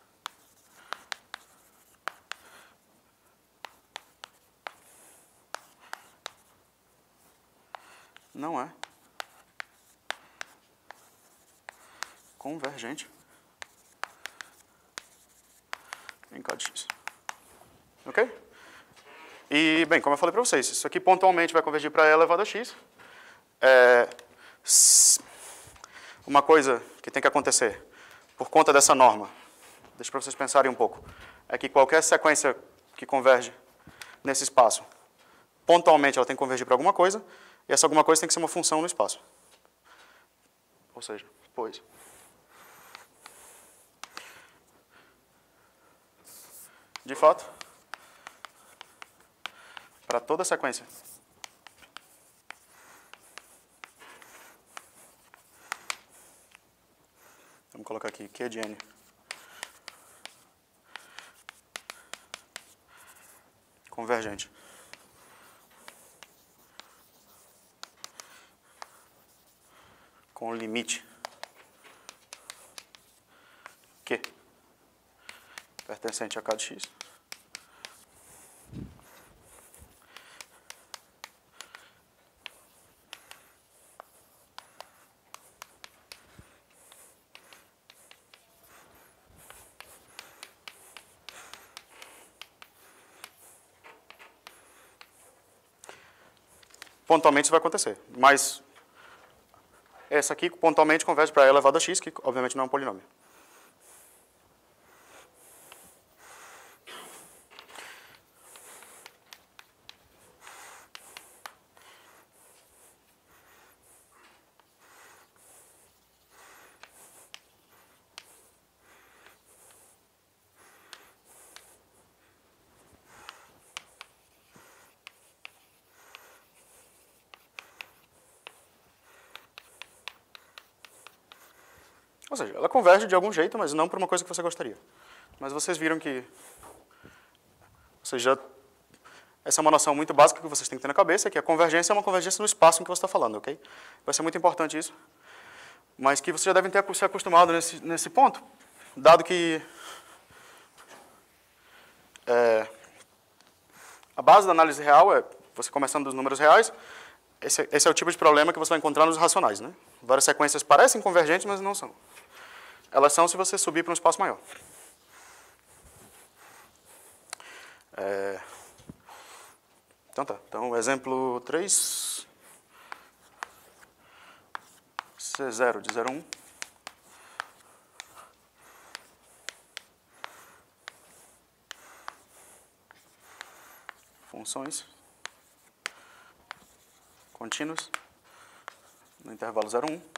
[SPEAKER 1] não é convergente em cada x. Ok? E, bem, como eu falei para vocês, isso aqui pontualmente vai convergir para E elevado a x. Uma coisa que tem que acontecer por conta dessa norma, deixa para vocês pensarem um pouco, é que qualquer sequência que converge nesse espaço, pontualmente ela tem que convergir para alguma coisa, e essa alguma coisa tem que ser uma função no espaço. Ou seja, pois... De fato, para toda a sequência vamos colocar aqui Q de N convergente com o limite Q pertencente a cada x. Pontualmente isso vai acontecer, mas essa aqui pontualmente converge para E elevado a x, que obviamente não é um polinômio. Ou seja, ela converge de algum jeito, mas não por uma coisa que você gostaria. Mas vocês viram que... Ou seja, essa é uma noção muito básica que vocês têm que ter na cabeça, que a convergência é uma convergência no espaço em que você está falando, ok? Vai ser muito importante isso. Mas que vocês já devem ter se acostumado nesse ponto, dado que a base da análise real é, você começando dos números reais, esse é o tipo de problema que você vai encontrar nos racionais, né? Várias sequências parecem convergentes, mas não são. Elas são se você subir para um espaço maior. Então tá. Então, exemplo 3. C0 de 0, 1. Funções contínuas no intervalo 0, 1.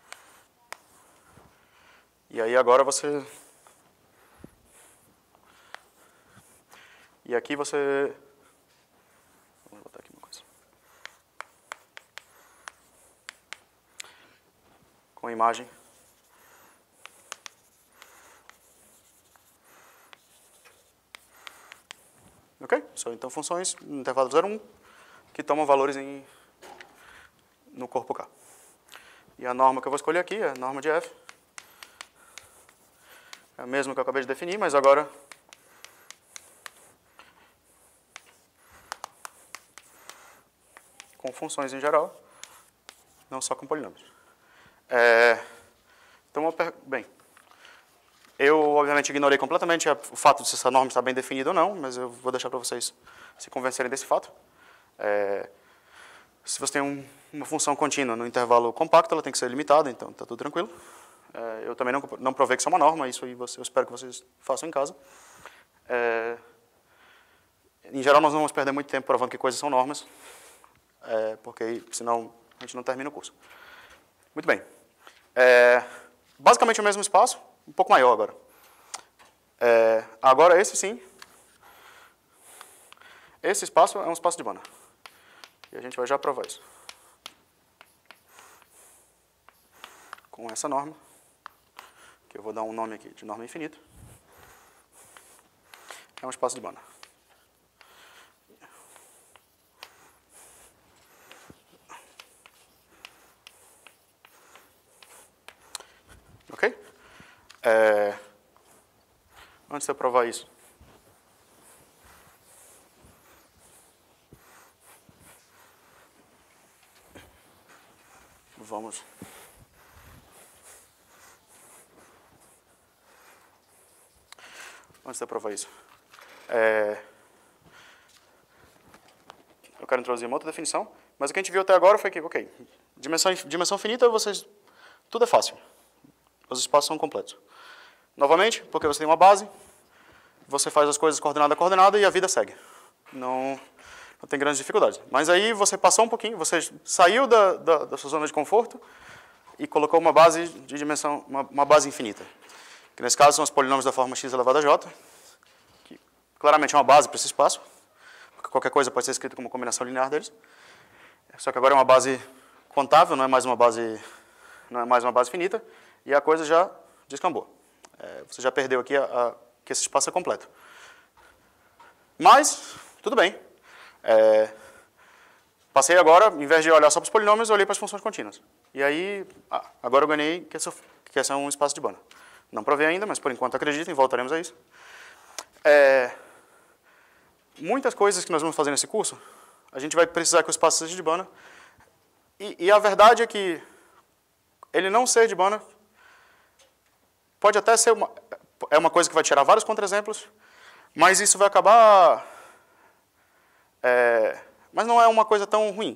[SPEAKER 1] E aí agora você... E aqui você... Vou botar aqui uma coisa. Com a imagem. Ok? Então, funções no intervalo 0, 1, que tomam valores no corpo K. E a norma que eu vou escolher aqui é a norma de F. É a mesma que eu acabei de definir, mas agora com funções em geral, não só com polinômios. Então, bem, eu obviamente ignorei completamente o fato de se essa norma está bem definida ou não, mas eu vou deixar para vocês se convencerem desse fato. Se você tem uma função contínua no intervalo compacto, ela tem que ser limitada, então está tudo tranquilo. Eu também não provei que isso é uma norma, isso aí eu espero que vocês façam em casa. Em geral, nós não vamos perder muito tempo provando que coisas são normas, porque senão a gente não termina o curso. Muito bem. Basicamente o mesmo espaço, um pouco maior agora. Agora, esse sim, esse espaço é um espaço de Banach. E a gente vai já provar isso. Com essa norma, que eu vou dar um nome aqui de norma infinita. É um espaço de Banach. Ok? Antes de eu provar isso, vamos... Antes de eu provar isso, eu quero introduzir uma outra definição, mas o que a gente viu até agora foi que, ok, dimensão finita, tudo é fácil. Os espaços são completos. Novamente, porque você tem uma base, você faz as coisas coordenada a coordenada e a vida segue. Não tem grandes dificuldades. Mas aí você passou um pouquinho, você saiu da sua zona de conforto e colocou uma base de dimensão, uma base infinita. Que nesse caso são os polinômios da forma x elevado a j, que claramente é uma base para esse espaço, porque qualquer coisa pode ser escrita como combinação linear deles. Só que agora é uma base contável, não é mais uma base finita, e a coisa já descambou. Você já perdeu aqui que esse espaço é completo. Mas, tudo bem. Passei agora, em vez de olhar só para os polinômios, eu olhei para as funções contínuas. E aí, agora eu ganhei que esse é um espaço de Banach. Não provei ainda, mas por enquanto acreditem, voltaremos a isso. Muitas coisas que nós vamos fazer nesse curso, a gente vai precisar que o espaço seja de Banach. E a verdade é que ele não ser de Banach pode até ser uma coisa que vai tirar vários contra-exemplos, mas isso vai acabar... mas não é uma coisa tão ruim.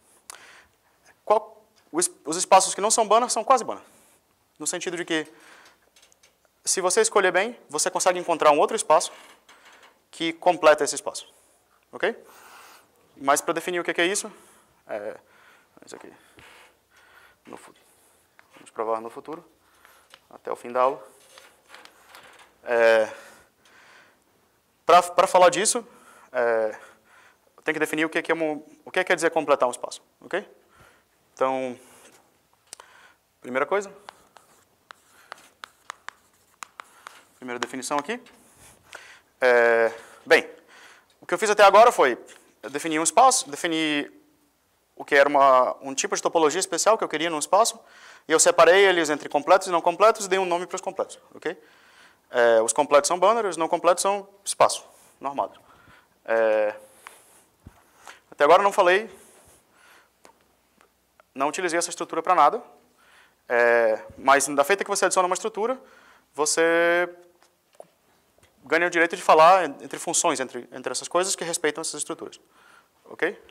[SPEAKER 1] Os espaços que não são Banach são quase Banach. No sentido de que, se você escolher bem, você consegue encontrar um outro espaço que completa esse espaço. Ok? Mas para definir o que é isso, isso aqui. Vamos provar no futuro, até o fim da aula. Para falar disso, tem que definir o que quer dizer completar um espaço. Ok? Então, primeira coisa. Primeira definição aqui. Bem, o que eu fiz até agora foi definir um espaço, definir o que era um tipo de topologia especial que eu queria num espaço, e eu separei eles entre completos e não completos e dei um nome para os completos. Okay? Os completos são Banach, os não completos são espaço, normado. Até agora não falei, não utilizei essa estrutura para nada, mas da feita que você adiciona uma estrutura, você ganha o direito de falar entre funções, entre essas coisas que respeitam essas estruturas. Ok?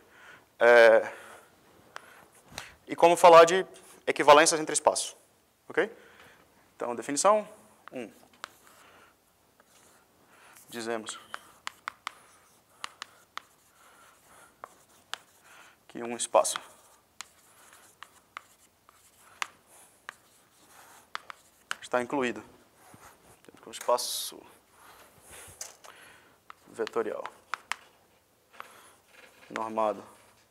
[SPEAKER 1] E como falar de equivalências entre espaços. Ok? Então, definição 1. Dizemos que um espaço está incluído dentro de um espaço vetorial normado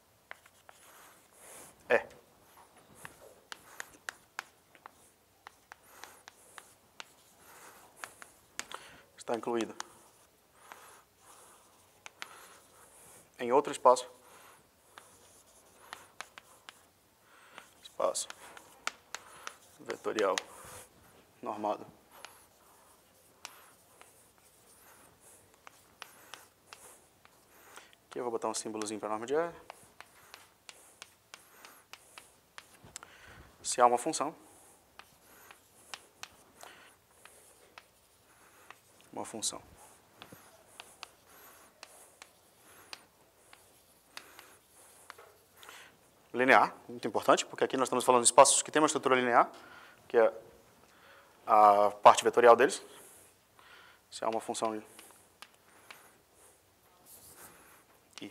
[SPEAKER 1] E. Está incluído em outro espaço vetorial normado aqui eu vou botar um símbolozinho para a norma de E. Se há uma função linear, muito importante, porque aqui nós estamos falando de espaços que têm uma estrutura linear, que é a parte vetorial deles. Se há uma função I.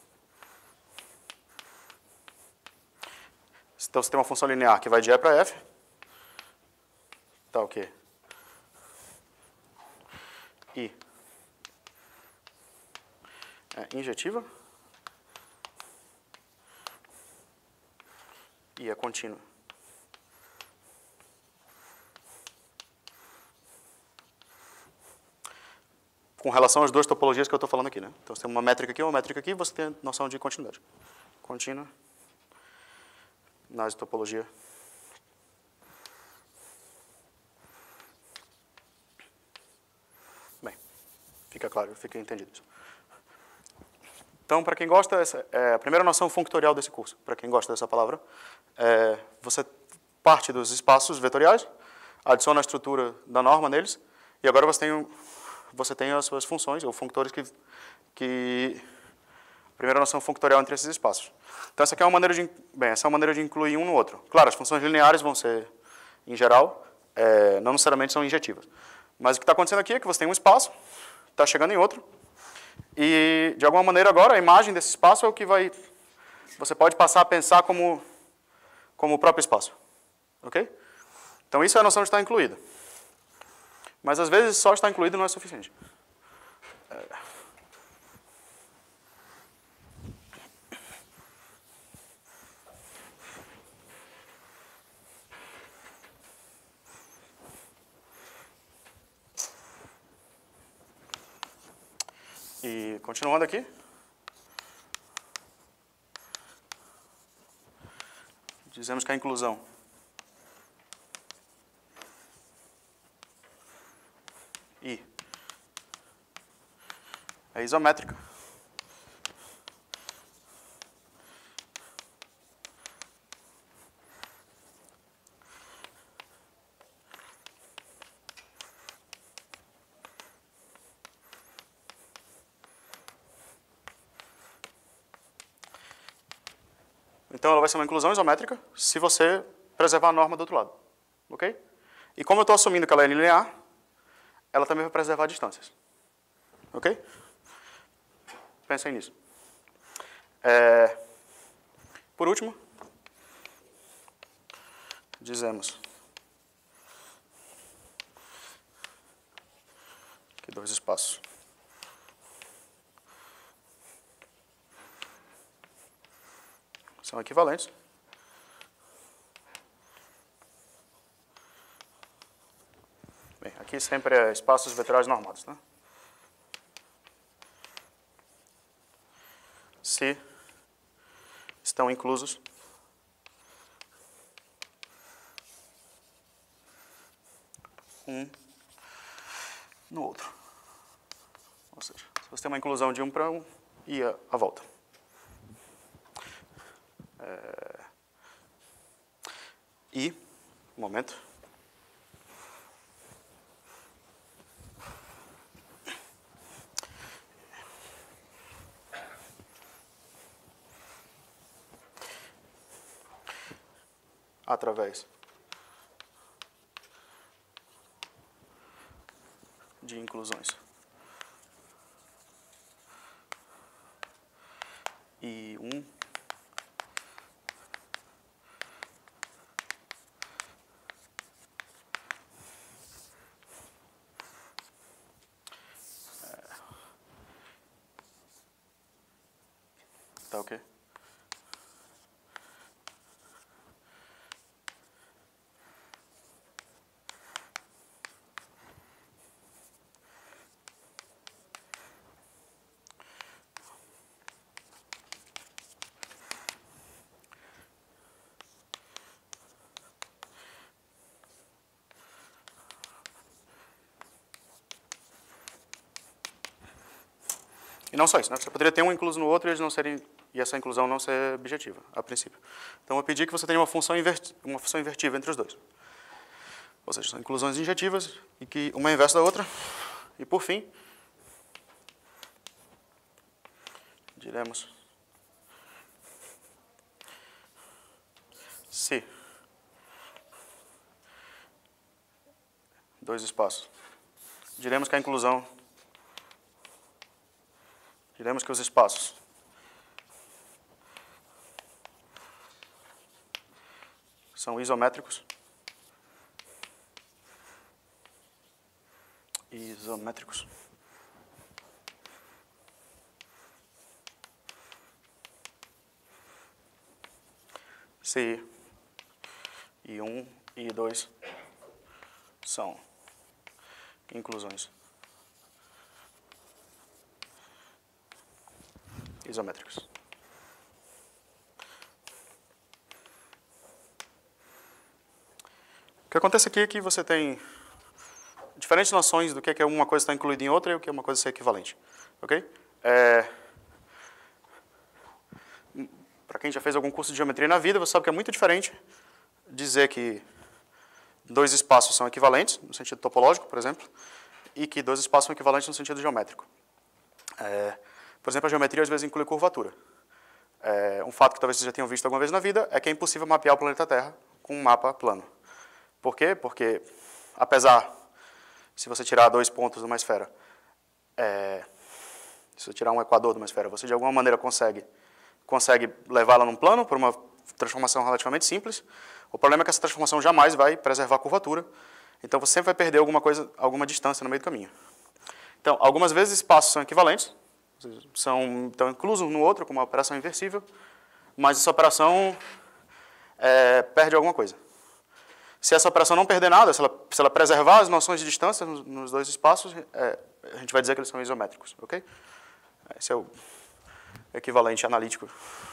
[SPEAKER 1] Então, se tem uma função linear que vai de E para F, tá o quê? I é injetiva e é contínua. Com relação às duas topologias que eu estou falando aqui, né? Então, você tem uma métrica aqui, você tem a noção de continuidade. Contínua na topologia. Bem, fica claro, fica entendido isso. Então, para quem gosta, essa é a primeira noção functorial desse curso. Para quem gosta dessa palavra, você parte dos espaços vetoriais, adiciona a estrutura da norma neles, e agora você tem as suas funções, ou functores a primeira noção functorial entre esses espaços. Então, essa aqui é uma maneira de incluir um no outro. Claro, as funções lineares vão ser, em geral, não necessariamente são injetivas. Mas o que está acontecendo aqui é que você tem um espaço, está chegando em outro, e, de alguma maneira, agora, a imagem desse espaço é o que você pode passar a pensar como o próprio espaço. Ok? Então, isso é a noção de estar incluído. Mas, às vezes, só estar incluído não é suficiente. E, continuando aqui, dizemos que a inclusão I é isométrica. Então, ela vai ser uma inclusão isométrica se você preservar a norma do outro lado. Ok? E como eu estou assumindo que ela é linear, ela também vai preservar distâncias. Ok? Pensem nisso. Por último, dizemos que dois espaços são equivalentes. Bem, aqui sempre é espaços vetoriais normados, né? Se estão inclusos um no outro. Ou seja, se você tem uma inclusão de um para um e a volta. E, um momento. Através de inclusões e um Tá ok? E não só isso, né? Você poderia ter um incluso no outro e eles não serem, e essa inclusão não ser objetiva, a princípio. Então, eu pedi que você tenha uma função invertível entre os dois. Ou seja, são inclusões injetivas, e que uma é inversa da outra. E, por fim, diremos se dois espaços. Diremos que a inclusão, diremos que os espaços são isométricos. Isométricos. Se I1 e I2 são inclusões isométricas. O que acontece aqui é que você tem diferentes noções do que é uma coisa estar incluída em outra e o que é uma coisa ser equivalente. Ok? Para quem já fez algum curso de geometria na vida, você sabe que é muito diferente dizer que dois espaços são equivalentes, no sentido topológico, por exemplo, e que dois espaços são equivalentes no sentido geométrico. Por exemplo, a geometria às vezes inclui curvatura. Um fato que talvez vocês já tenham visto alguma vez na vida é que é impossível mapear o planeta Terra com um mapa plano. Por quê? Porque, apesar, se você tirar dois pontos de uma esfera, se você tirar um equador de uma esfera, você de alguma maneira consegue levá-la num plano por uma transformação relativamente simples. O problema é que essa transformação jamais vai preservar a curvatura, então você sempre vai perder alguma distância no meio do caminho. Então, algumas vezes espaços são equivalentes, estão inclusos um no outro, como uma operação inversível, mas essa operação perde alguma coisa. Se essa operação não perder nada, se ela preservar as noções de distância nos dois espaços, a gente vai dizer que eles são isométricos. Ok? Esse é o equivalente analítico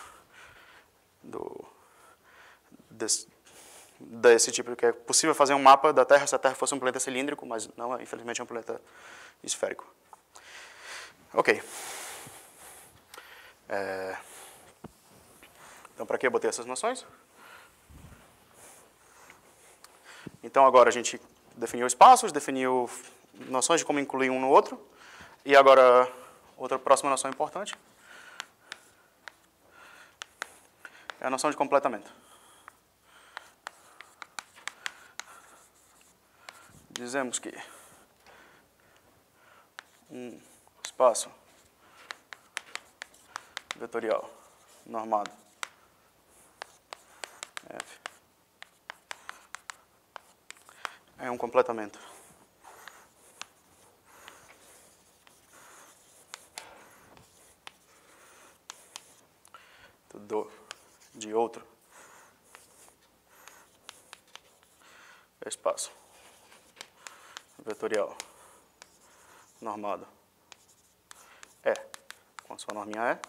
[SPEAKER 1] desse tipo, que é possível fazer um mapa da Terra se a Terra fosse um planeta cilíndrico, mas não, infelizmente, é um planeta esférico. Ok. Então, para que eu botei essas noções? Então, agora a gente definiu espaços, definiu noções de como incluir um no outro, e agora, outra próxima noção importante é a noção de completamento. Dizemos que um espaço vetorial normado F é um completamento de outro espaço vetorial normado com a sua norminha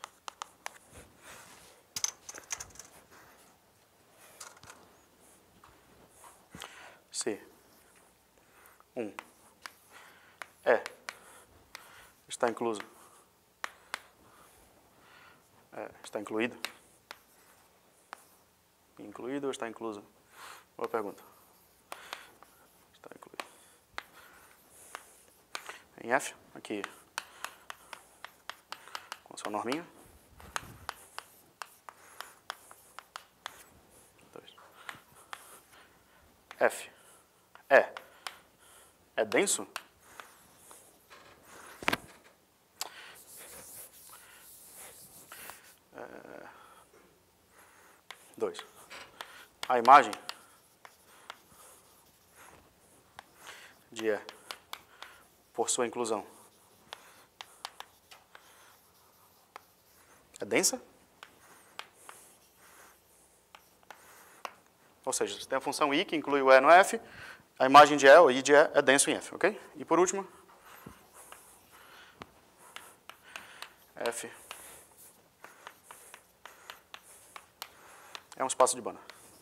[SPEAKER 1] se está incluso, está incluído, ou está incluso? Boa pergunta. Está incluído. Em F, aqui, com a sua norminha. 2. F é denso? A imagem de E, por sua inclusão, é densa. Ou seja, você tem a função I, que inclui o E no F, a imagem de E, o I de E, é denso em F, ok? E por último, F é um espaço de Banach.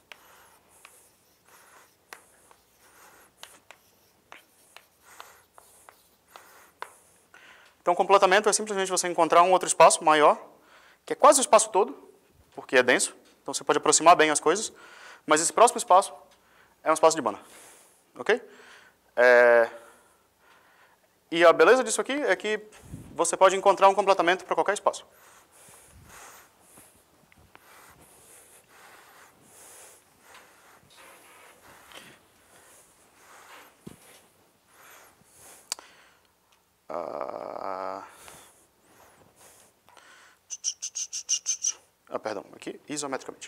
[SPEAKER 1] Então, completamento é simplesmente você encontrar um outro espaço maior, que é quase o espaço todo, porque é denso, então você pode aproximar bem as coisas, mas esse próximo espaço é um espaço de Banach, ok? E a beleza disso aqui é que você pode encontrar um completamento para qualquer espaço. Perdão, aqui, isometricamente.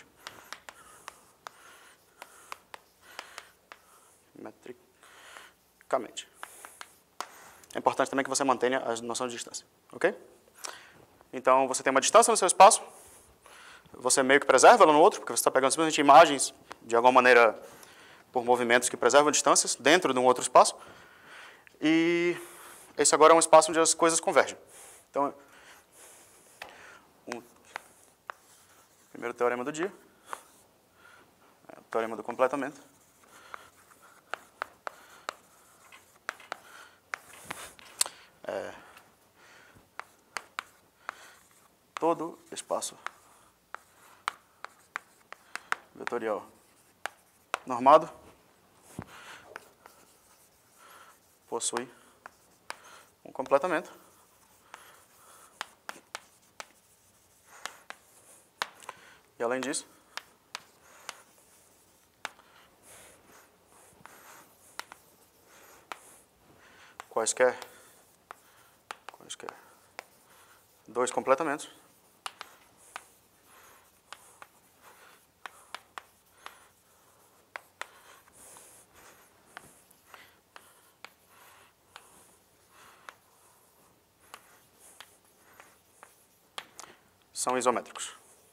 [SPEAKER 1] Metricamente. É importante também que você mantenha a noção de distância, ok? Então, você tem uma distância no seu espaço, você meio que preserva ela no outro, porque você está pegando simplesmente imagens, de alguma maneira, por movimentos que preservam distâncias, dentro de um outro espaço. E esse agora é um espaço onde as coisas convergem. Então, primeiro teorema do dia, o teorema do completamento. Todo espaço vetorial normado possui um completamento e, além disso, quaisquer dois completamentos são isométricos.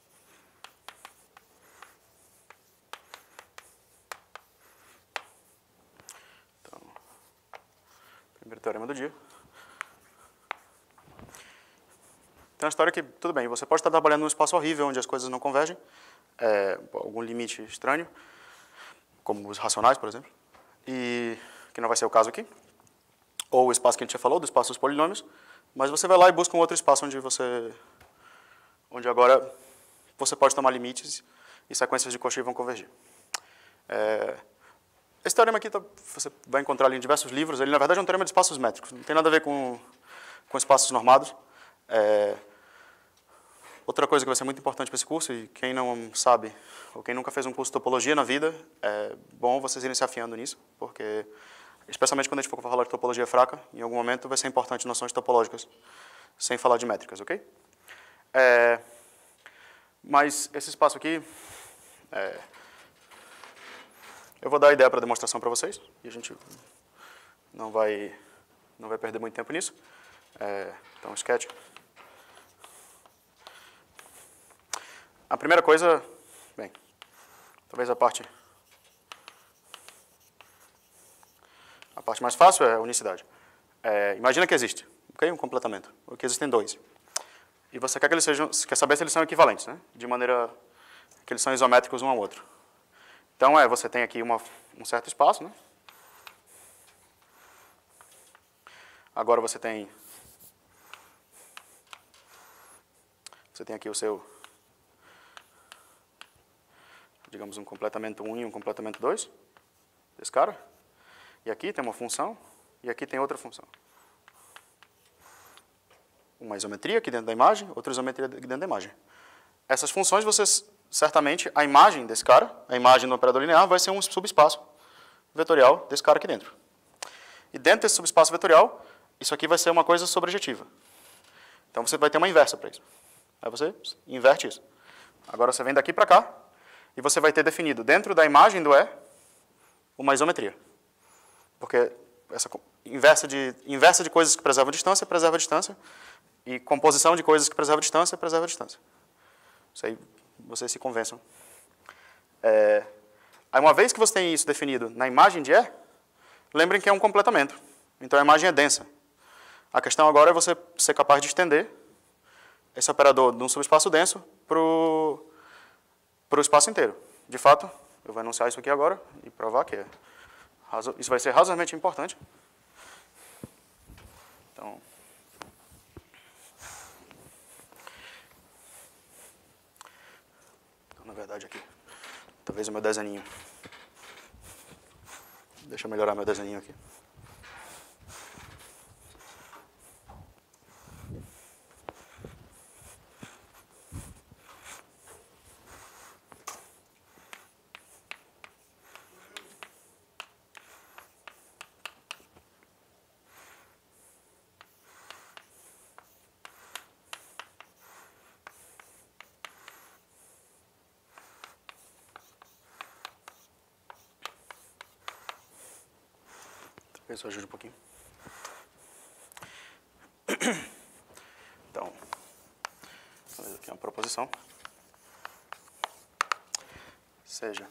[SPEAKER 1] Então, primeiro teorema do dia. Tem uma história que, tudo bem, você pode estar trabalhando num espaço horrível onde as coisas não convergem, algum limite estranho, como os racionais, por exemplo, e que não vai ser o caso aqui, ou o espaço que a gente já falou, do espaço dos polinômios, mas você vai lá e busca um outro espaço onde agora você pode tomar limites e sequências de Cauchy vão convergir. Esse teorema aqui você vai encontrar ali em diversos livros. Ele, na verdade, é um teorema de espaços métricos. Não tem nada a ver com espaços normados. Outra coisa que vai ser muito importante para esse curso, e quem não sabe, ou quem nunca fez um curso de topologia na vida, é bom vocês irem se afiando nisso, porque, especialmente quando a gente for falar de topologia fraca, em algum momento vai ser importante noções topológicas, sem falar de métricas, ok? Mas esse espaço aqui, eu vou dar a ideia para demonstração para vocês, e a gente não vai perder muito tempo nisso. Então, sketch. A primeira coisa, bem, talvez a parte mais fácil é a unicidade. Imagina que existe, ok? Um completamento, ou que existem dois. E você quer quer saber se eles são equivalentes, né? De maneira que eles são isométricos um ao outro. Então, você tem aqui um certo espaço, né? Agora você tem aqui o seu, digamos, um completamento 1 e um completamento 2, desse cara. E aqui tem uma função, e aqui tem outra função. Uma isometria aqui dentro da imagem, outra isometria aqui dentro da imagem. Essas funções, certamente, a imagem desse cara, a imagem do operador linear, vai ser um subespaço vetorial desse cara aqui dentro. E dentro desse subespaço vetorial, isso aqui vai ser uma coisa sobrejetiva. Então, você vai ter uma inversa para isso. Aí você inverte isso. Agora, você vem daqui para cá, e você vai ter definido, dentro da imagem do E, uma isometria. Porque essa inversa de coisas que preserva a distância, E composição de coisas que preserva a distância, preserva a distância. Isso aí vocês se convençam. Aí uma vez que você tem isso definido na imagem de E, lembrem que é um completamento. Então a imagem é densa. A questão agora é você ser capaz de estender esse operador de um subespaço denso para o espaço inteiro. De fato, eu vou enunciar isso aqui agora e provar que isso vai ser razoavelmente importante. Então, na verdade aqui, talvez o meu desenho. Deixa eu melhorar meu desenho aqui. Talvez isso ajude um pouquinho. Então, vamos aqui uma proposição. Seja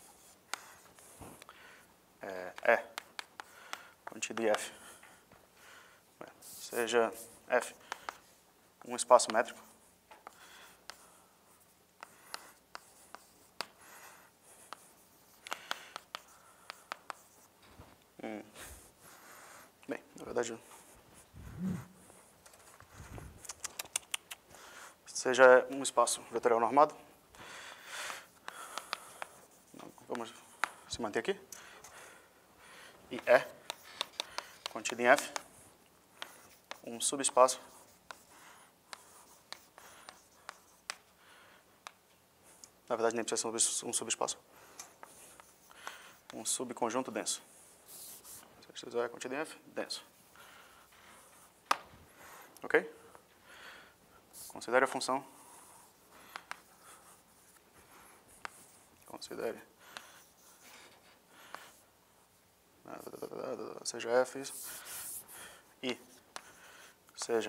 [SPEAKER 1] E contido em F. Seja F um espaço métrico. Bem, na verdade, seja um espaço vetorial normado. Vamos se manter aqui. E E contido em F um subespaço na verdade nem precisa ser um subespaço, um subconjunto denso. Se é contido em F, denso. Ok? Considere a função. Considere. Seja F isso. I. Seja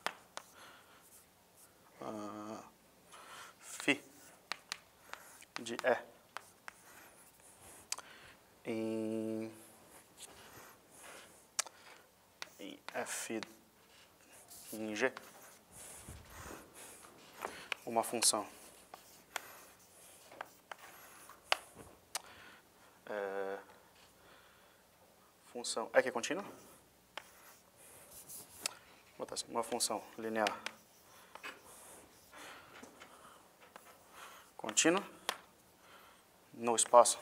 [SPEAKER 1] Φ de E em F em G uma função função que é contínua, vou botar assim, uma função linear contínua no espaço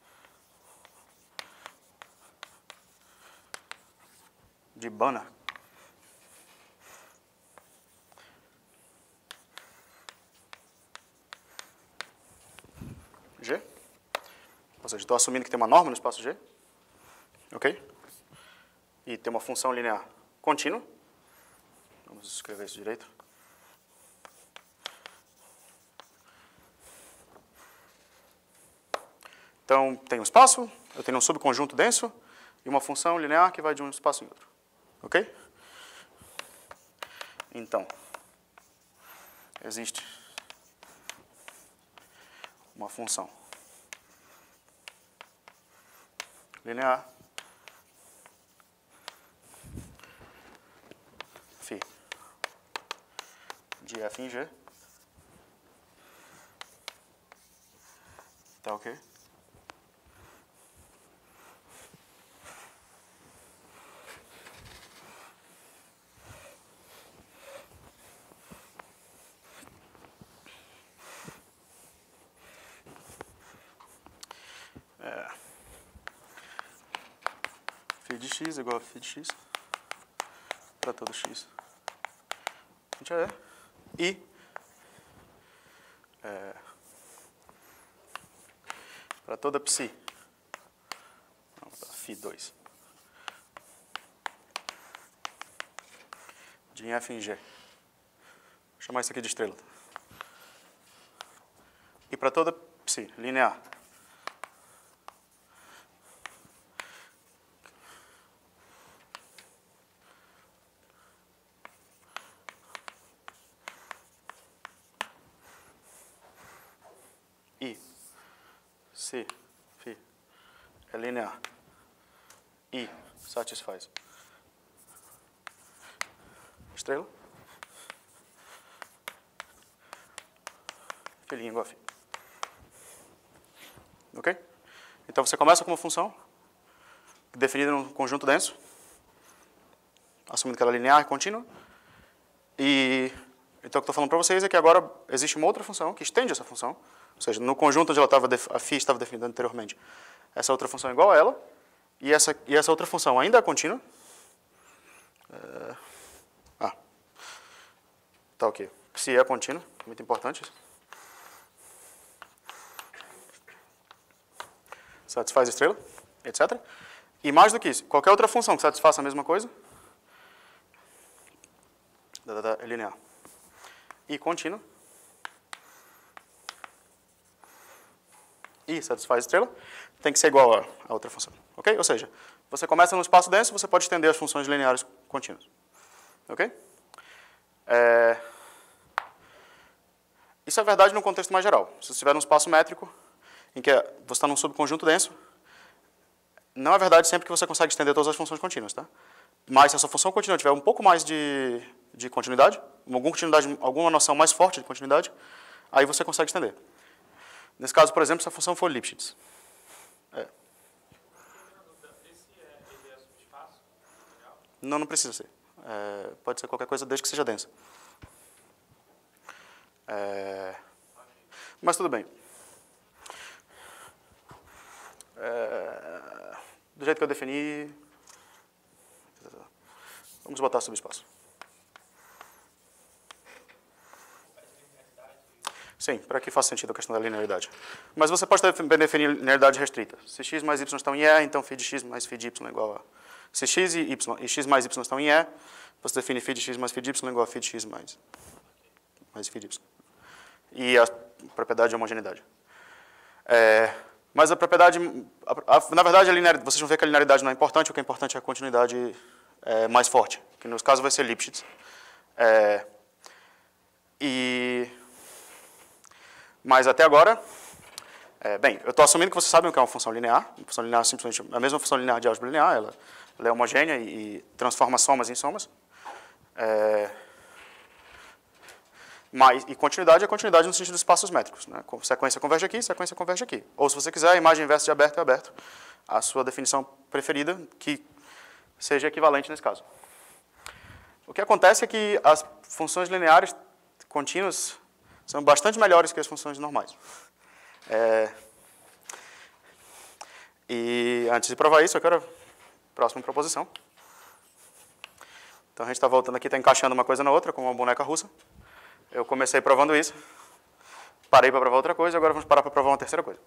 [SPEAKER 1] de Banach G, ou seja, estou assumindo que tem uma norma no espaço G, ok? E tem uma função linear contínua, vamos escrever isso direito. Então, tem um espaço, eu tenho um subconjunto denso e uma função linear que vai de um espaço em outro. Ok? Então, existe uma função linear φ de F em G. Tá ok? Φ de x igual a φ de x para todo x. A gente e para toda psi, vamos botar φ2 de F em G. Vou chamar isso aqui de estrela. E para toda psi linear se φ é linear e satisfaz estrela, φ' igual a φ. Ok? Então você começa com uma função definida num conjunto denso, assumindo que ela é linear e contínua. E então o que eu estou falando para vocês é que agora existe uma outra função que estende essa função, ou seja, no conjunto onde ela estava, a φ estava definida anteriormente, essa outra função é igual a ela, e essa outra função ainda é contínua. Tá ok. Se é contínua, muito importante isso. Satisfaz a estrela, etc. E mais do que isso, qualquer outra função que satisfaça a mesma coisa é linear. E contínua. E satisfaz a estrela, tem que ser igual a outra função. Ok? Ou seja, você começa num espaço denso, você pode estender as funções lineares contínuas. Ok? Isso é verdade no contexto mais geral. Se você estiver num espaço métrico, em que você está num subconjunto denso, não é verdade sempre que você consegue estender todas as funções contínuas, tá? Mas se a sua função contínua tiver um pouco mais de continuidade, alguma noção mais forte de continuidade, aí você consegue estender. Nesse caso, por exemplo, se a função for Lipschitz. Não, não precisa ser. Pode ser qualquer coisa desde que seja densa. Mas tudo bem. Do jeito que eu defini, vamos botar subespaço. Sim, para que faça sentido a questão da linearidade. Mas você pode também definir linearidade restrita. Se x mais y estão em E, então φ de x mais φ de y é igual a... Se x e x mais y estão em E, você define φ de x mais φ de y igual a φ de x mais φ de y. E a propriedade de homogeneidade. Mas a propriedade... na verdade, vocês vão ver que a linearidade não é importante, o que é importante é a continuidade mais forte, que nos casos vai ser Lipschitz. Mas até agora... bem, eu estou assumindo que vocês sabem o que é uma função linear. Uma função linear é simplesmente a mesma função linear de álgebra linear, ela é homogênea e transforma somas em somas. E continuidade é continuidade no sentido dos espaços métricos. Né? Sequência converge aqui, sequência converge aqui. Ou, se você quiser, a imagem inversa de aberto é aberto. A sua definição preferida, que seja equivalente nesse caso. O que acontece é que as funções lineares contínuas são bastante melhores que as funções normais. E antes de provar isso, eu quero a próxima proposição. Então, a gente está voltando aqui, está encaixando uma coisa na outra, como uma boneca russa. Eu comecei provando isso, parei para provar outra coisa, agora vamos parar para provar uma terceira coisa.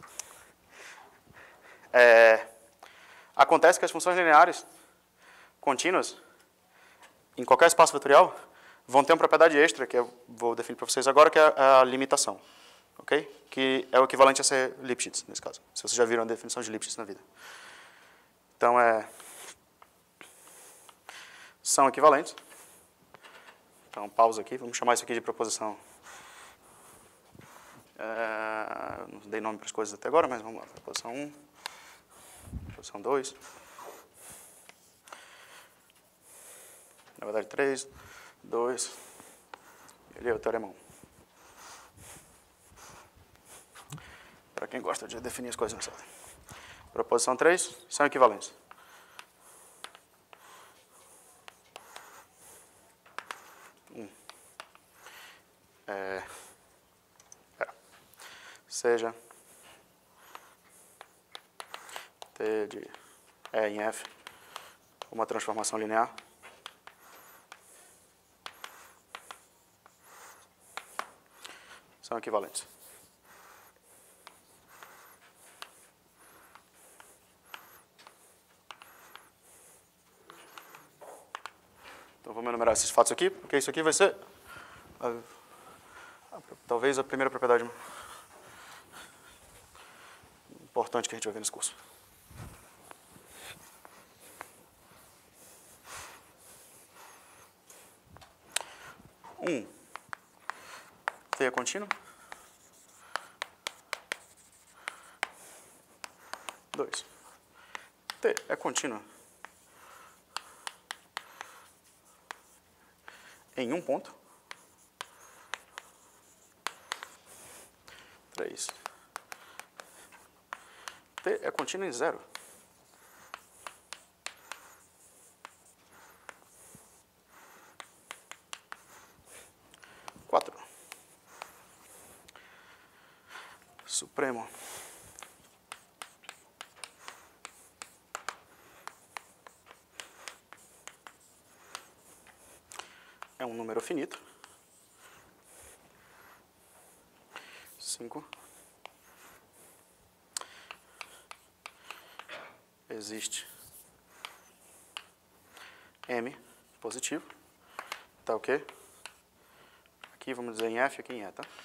[SPEAKER 1] Acontece que as funções lineares contínuas, em qualquer espaço vetorial, vão ter uma propriedade extra, que eu vou definir para vocês agora, que é a limitação. Okay? Que é o equivalente a ser Lipschitz, nesse caso. Se vocês já viram a definição de Lipschitz na vida. Então, são equivalentes. Então, pausa aqui. Vamos chamar isso aqui de proposição. Não dei nome para as coisas até agora, mas vamos lá. Proposição 1. Proposição 2. Na verdade, 3, 2. Ele é o teorema 1. Para quem gosta de definir as coisas nessa ordem. Proposição 3, são equivalentes. Seja T de E em F uma transformação linear são equivalentes. Então, vamos enumerar esses fatos aqui, porque isso aqui vai ser talvez a primeira propriedade importante que a gente vai ver nesse curso. T é contínuo. 2. T é contínua em um ponto. 3. T é contínua em 0. Supremo é um número finito. 5. Existe M positivo. Tá ok? Aqui vamos dizer em F, aqui em E, tá?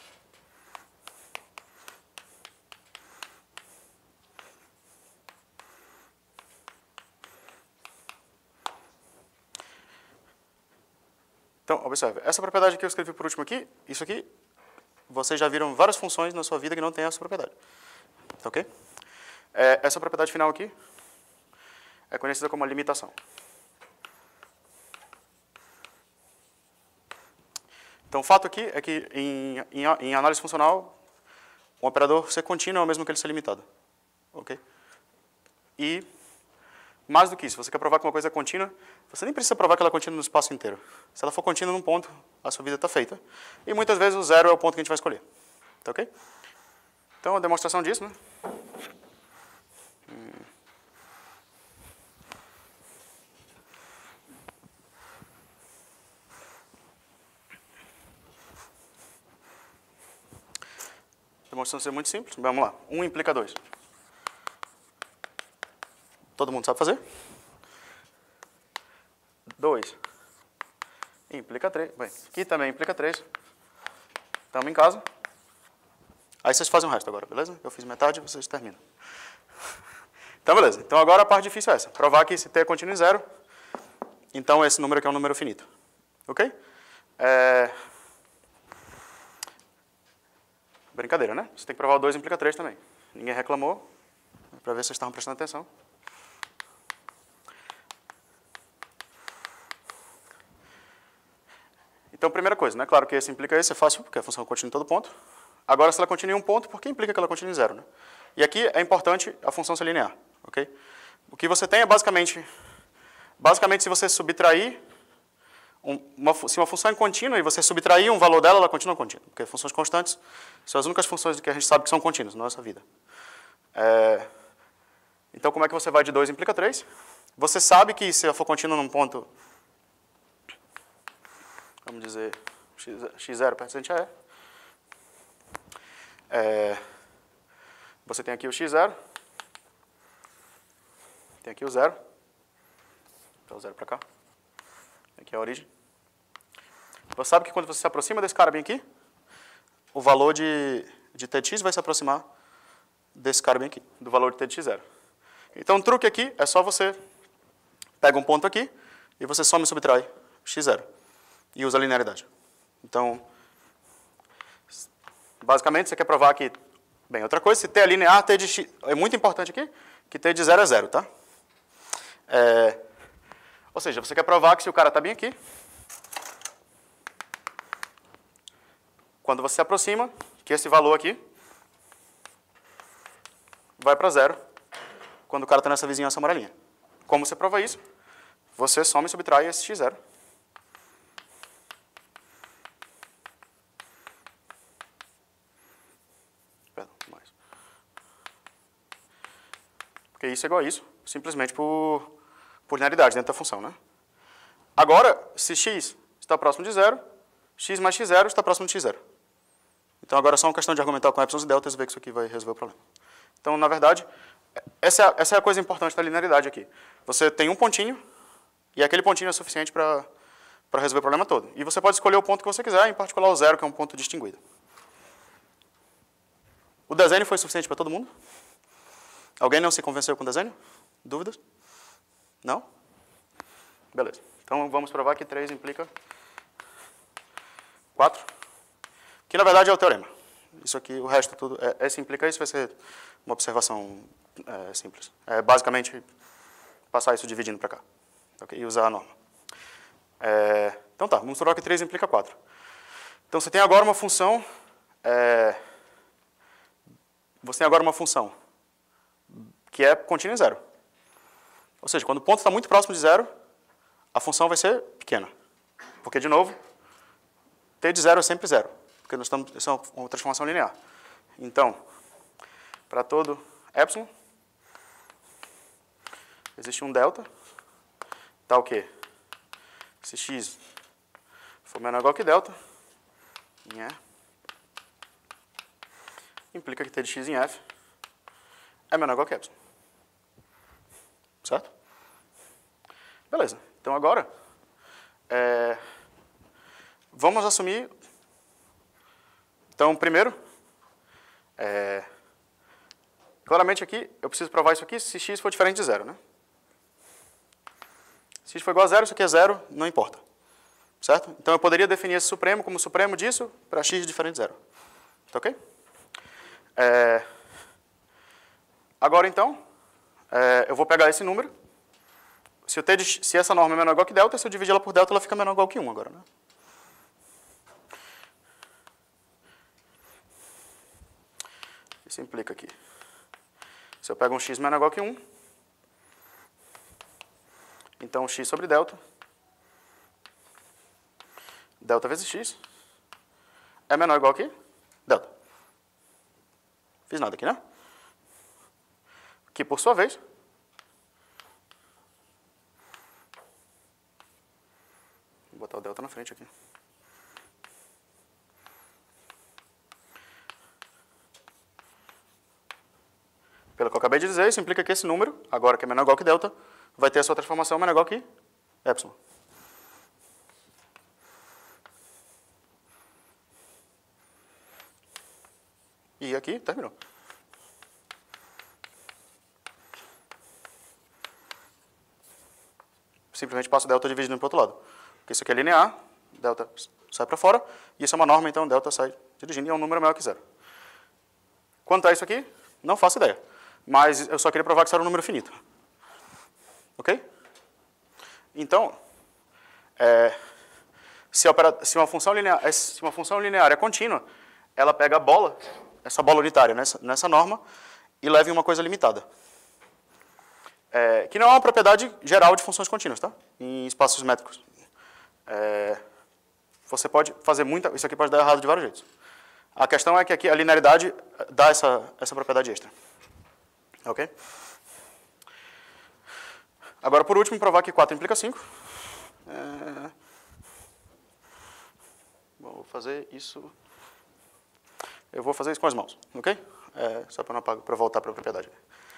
[SPEAKER 1] Então, observe, essa propriedade que eu escrevi por último aqui, isso aqui, vocês já viram várias funções na sua vida que não tem essa propriedade. Tá ok? Essa propriedade final aqui é conhecida como a limitação. Então, o fato aqui é que, em análise funcional, o operador ser contínuo é o mesmo que ele ser limitado. Ok? E, mais do que isso, você quer provar que uma coisa é contínua, você nem precisa provar que ela é contínua no espaço inteiro. Se ela for contínua num ponto, a sua vida está feita. E muitas vezes o 0 é o ponto que a gente vai escolher. Tá ok? Então, a demonstração disso, né? A demonstração ser muito simples. Vamos lá. 1 implica 2. Todo mundo sabe fazer? 2 implica 3. Bem, aqui também implica 3. Estamos em casa. Aí vocês fazem o resto agora, beleza? Eu fiz metade e vocês terminam. Então, beleza. Então, agora a parte difícil é essa. Provar que se T é contínuo em 0, então esse número aqui é um número finito. Ok? Brincadeira, né? Você tem que provar o 2 implica 3 também. Ninguém reclamou. Para ver se vocês estavam prestando atenção. Então, primeira coisa, né? Claro que esse implica esse, é fácil, porque a função é contínua em todo ponto. Agora, se ela continua em um ponto, por que implica que ela continua em 0, né? E aqui é importante a função ser linear, ok? O que você tem é basicamente se você subtrair, se uma função é contínua e você subtrair um valor dela, ela continua contínua, porque funções constantes são as únicas funções que a gente sabe que são contínuas na nossa vida. Então, como é que você vai de 2 implica 3? Você sabe que se ela for contínua num ponto, vamos dizer, x0 pertencente a E. Você tem aqui o x0, tem aqui o 0, então o 0 para cá, aqui é a origem. Você sabe que quando você se aproxima desse cara bem aqui, o valor de t de x vai se aproximar desse cara bem aqui, do valor de t de x0. Então o truque aqui é só você pega um ponto aqui e você soma e subtrai x0 e usa a linearidade. Então, basicamente, você quer provar que... Bem, outra coisa, se t é linear, t de x... É muito importante aqui que t de 0 é 0, tá? Ou seja, você quer provar que se o cara está bem aqui, quando você se aproxima, que esse valor aqui vai para 0, quando o cara está nessa vizinhança amarelinha. Como você prova isso? Você soma e subtrai esse x0. Porque isso é igual a isso, simplesmente por linearidade dentro da função, né? Agora, se x está próximo de 0, x mais x0 está próximo de x0. Então, agora é só uma questão de argumentar com epsilons e deltas e ver que isso aqui vai resolver o problema. Então, na verdade, essa é a coisa importante da linearidade aqui. Você tem um pontinho, e aquele pontinho é suficiente para resolver o problema todo. E você pode escolher o ponto que você quiser, em particular o 0, que é um ponto distinguido. O desenho foi suficiente para todo mundo? Alguém não se convenceu com o desenho? Dúvidas? Não? Beleza. Então, vamos provar que 3 implica 4. Que, na verdade, é o teorema. Isso aqui, o resto tudo, esse implica isso, vai ser uma observação simples. É basicamente passar isso dividindo para cá, okay? E usar a norma. Então tá, vamos mostrar que 3 implica 4. Então você tem agora uma função, que é contínua em 0. Ou seja, quando o ponto está muito próximo de 0, a função vai ser pequena. Porque, de novo, t de 0 é sempre 0. Porque isso é uma transformação linear. Então, para todo epsilon, existe um delta, tal que se x for menor ou igual que delta, em E, implica que t de x em f é menor ou igual que epsilon. Certo? Beleza. Então, agora, vamos assumir... Então, primeiro, claramente aqui, eu preciso provar isso aqui se x for diferente de 0, né? Se x for igual a 0, isso aqui é 0, não importa. Certo? Então, eu poderia definir esse supremo como supremo disso para x diferente de 0. Tá ok? Agora, então, eu vou pegar esse número. Se essa norma é menor ou igual que delta, se eu dividir ela por delta, ela fica menor ou igual que 1 agora, né? Isso implica aqui. Se eu pego um x menor ou igual que 1, então x sobre delta vezes x é menor ou igual que delta. Fiz nada aqui, né? Que, por sua vez, vou botar o delta na frente aqui. Pelo que eu acabei de dizer, isso implica que esse número, agora que é menor ou igual que delta, vai ter a sua transformação menor ou igual que epsilon. E aqui, terminou. Simplesmente passo o delta dividindo para o outro lado. Porque isso aqui é linear, delta sai para fora, e isso é uma norma, então delta sai dirigindo, e é um número maior que 0. Quanto a isso aqui, não faço ideia. Mas eu só queria provar que isso era um número finito. Ok? Então, se uma função linear é contínua, ela pega a bola, essa bola unitária nessa norma, e leva em uma coisa limitada. Que não é uma propriedade geral de funções contínuas, tá? Em espaços métricos. Você pode fazer isso aqui pode dar errado de vários jeitos. A questão é que aqui a linearidade dá essa propriedade extra. Ok? Agora, por último, provar que 4 implica 5. Vou fazer isso... Eu vou fazer isso com as mãos, ok? Só para voltar para a propriedade.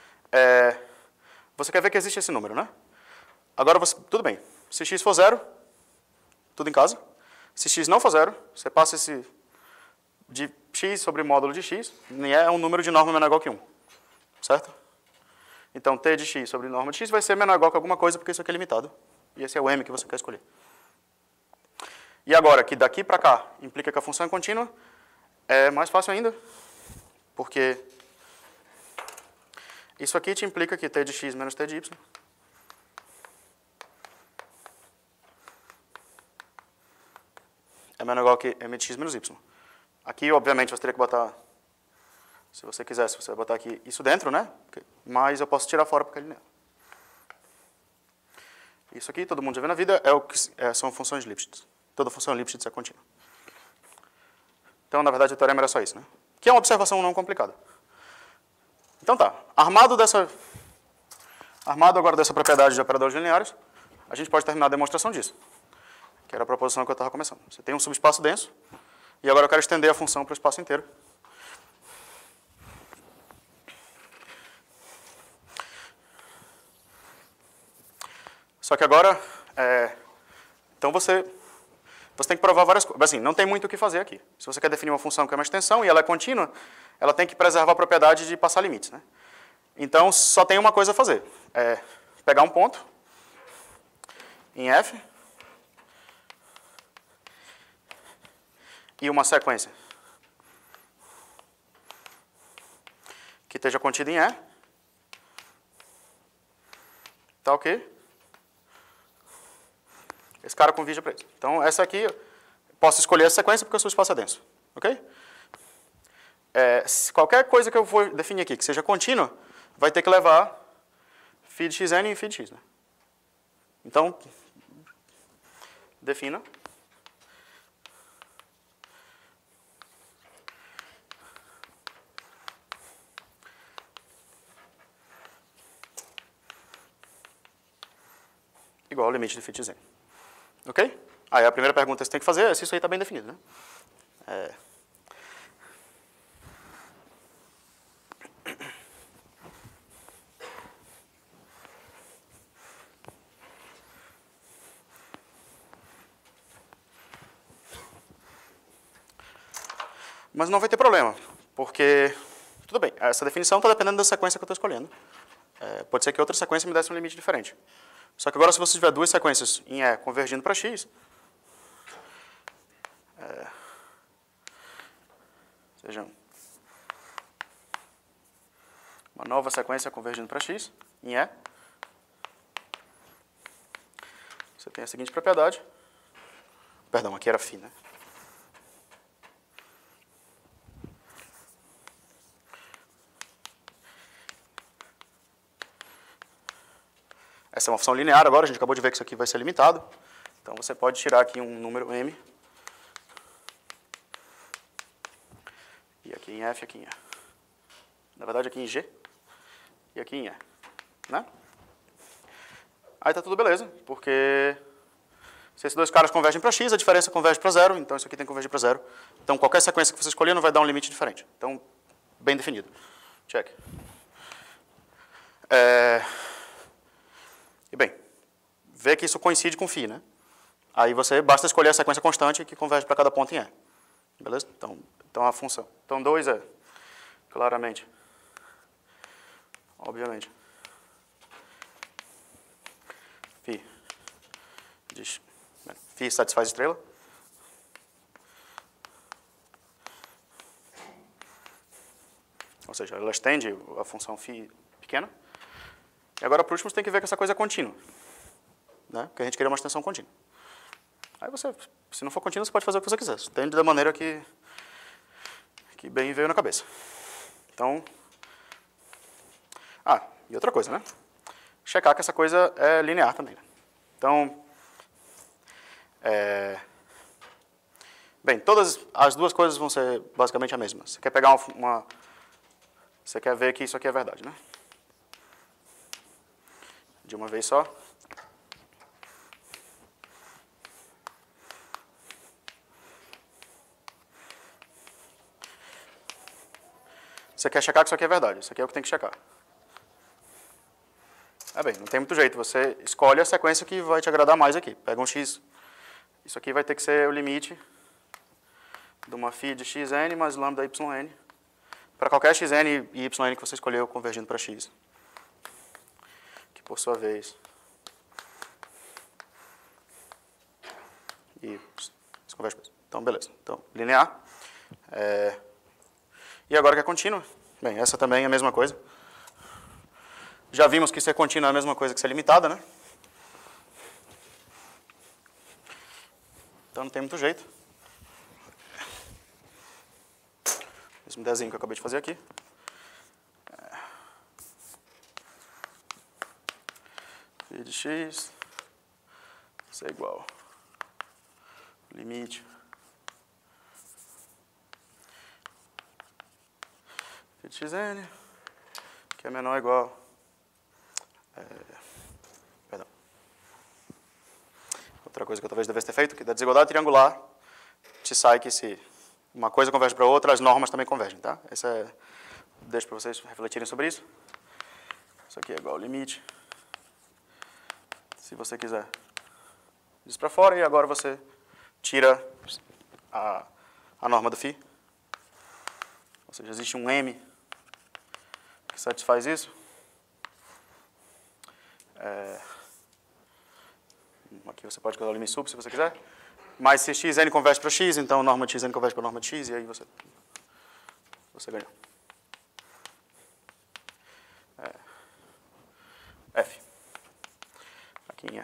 [SPEAKER 1] Você quer ver que existe esse número, né? Agora, tudo bem. Se x for 0, tudo em casa. Se x não for 0, você passa esse de x sobre módulo de x, e é um número de norma menor ou igual que 1. Certo? Então, t de x sobre norma de x vai ser menor ou igual que alguma coisa, porque isso aqui é limitado. E esse é o m que você quer escolher. E agora, que daqui para cá implica que a função é contínua, é mais fácil ainda, porque isso aqui te implica que t de x menos t de y é menor ou igual que m de x menos y. Aqui, obviamente, você teria que botar, se você quisesse, você vai botar aqui isso dentro, né? Mas eu posso tirar fora porque é linear. Isso aqui, todo mundo já vê na vida, são funções de Lipschitz. Toda função Lipschitz é contínua. Então, na verdade, o teorema era só isso, né? Que é uma observação não complicada. Então tá, armado agora dessa propriedade de operadores lineares, a gente pode terminar a demonstração disso, que era a proposição que eu estava começando. Você tem um subespaço denso, e agora eu quero estender a função para o espaço inteiro. Só que agora, então você tem que provar várias coisas. Assim, não tem muito o que fazer aqui. Se você quer definir uma função que é uma extensão e ela é contínua, ela tem que preservar a propriedade de passar limites, né? Então, só tem uma coisa a fazer. Pegar um ponto em F e uma sequência esteja contido em E. Tá ok? Esse cara convige para isso. Então, essa aqui, posso escolher essa sequência porque o seu espaço é denso. Ok? Qualquer coisa que eu for definir aqui, que seja contínua, vai ter que levar feed xn e feed x. Né? Então, defina. Igual ao limite de feed xn. Ok? Aí a primeira pergunta que você tem que fazer é se isso aí está bem definido. Né? Mas não vai ter problema, porque, tudo bem, essa definição está dependendo da sequência que eu estou escolhendo. Pode ser que outra sequência me desse um limite diferente. Só que agora, se você tiver duas sequências em E convergindo para X, seja uma nova sequência convergindo para X em E, você tem a seguinte propriedade. Perdão, aqui era φ, né? Essa é uma função linear agora, a gente acabou de ver que isso aqui vai ser limitado. Então, você pode tirar aqui um número m. E aqui em F, aqui em E. Na verdade, aqui em G. E aqui em E. Né? Aí está tudo beleza, porque se esses dois caras convergem para x, a diferença converge para zero, então isso aqui tem que convergir para zero. Então, qualquer sequência que você escolher não vai dar um limite diferente. Então, bem definido. Check. E bem, vê que isso coincide com φ, né? Aí você basta escolher a sequência constante que converge para cada ponto em E. Beleza? Então a função. Então 2 é, claramente, obviamente, φ de φ satisfaz estrela. Ou seja, ela estende a função φ pequena. E agora, por último, você tem que ver que essa coisa é contínua. Né? Porque a gente queria uma extensão contínua. Aí você, se não for contínua, você pode fazer o que você quiser. Estende da maneira que bem veio na cabeça. Então, e outra coisa, né? Checar que essa coisa é linear também. Né? Então, bem, todas as duas coisas vão ser basicamente a mesma. Você quer pegar você quer ver que isso aqui é verdade, né? De uma vez só. Você quer checar que isso aqui é verdade. Isso aqui é o que tem que checar. Bem, não tem muito jeito. Você escolhe a sequência que vai te agradar mais aqui. Pega um x. Isso aqui vai ter que ser o limite de uma φ de xn mais lambda yn para qualquer xn e yn que você escolheu convergindo para x. Que, por sua vez, se converge para isso. Então, beleza. Então, linear. E agora que é contínua? Bem, essa também é a mesma coisa. Já vimos que ser contínua é a mesma coisa que ser limitada, né? Então não tem muito jeito. Mesmo desenho que eu acabei de fazer aqui. Φ de x, isso é igual. Limite. Φ de xn, que é menor ou igual. Perdão. Outra coisa que eu talvez devesse ter feito, que da desigualdade triangular, te sai que se uma coisa converge para outra, as normas também convergem, tá? Deixo para vocês refletirem sobre isso. Isso aqui é igual ao limite. Se você quiser, diz para fora e agora você tira a norma do φ. Ou seja, existe um m que satisfaz isso. Aqui você pode colocar o limite sub se você quiser. Mas se xn converge para x, então a norma de xn converge para a norma de x, e aí você ganhou. F. Aqui em E.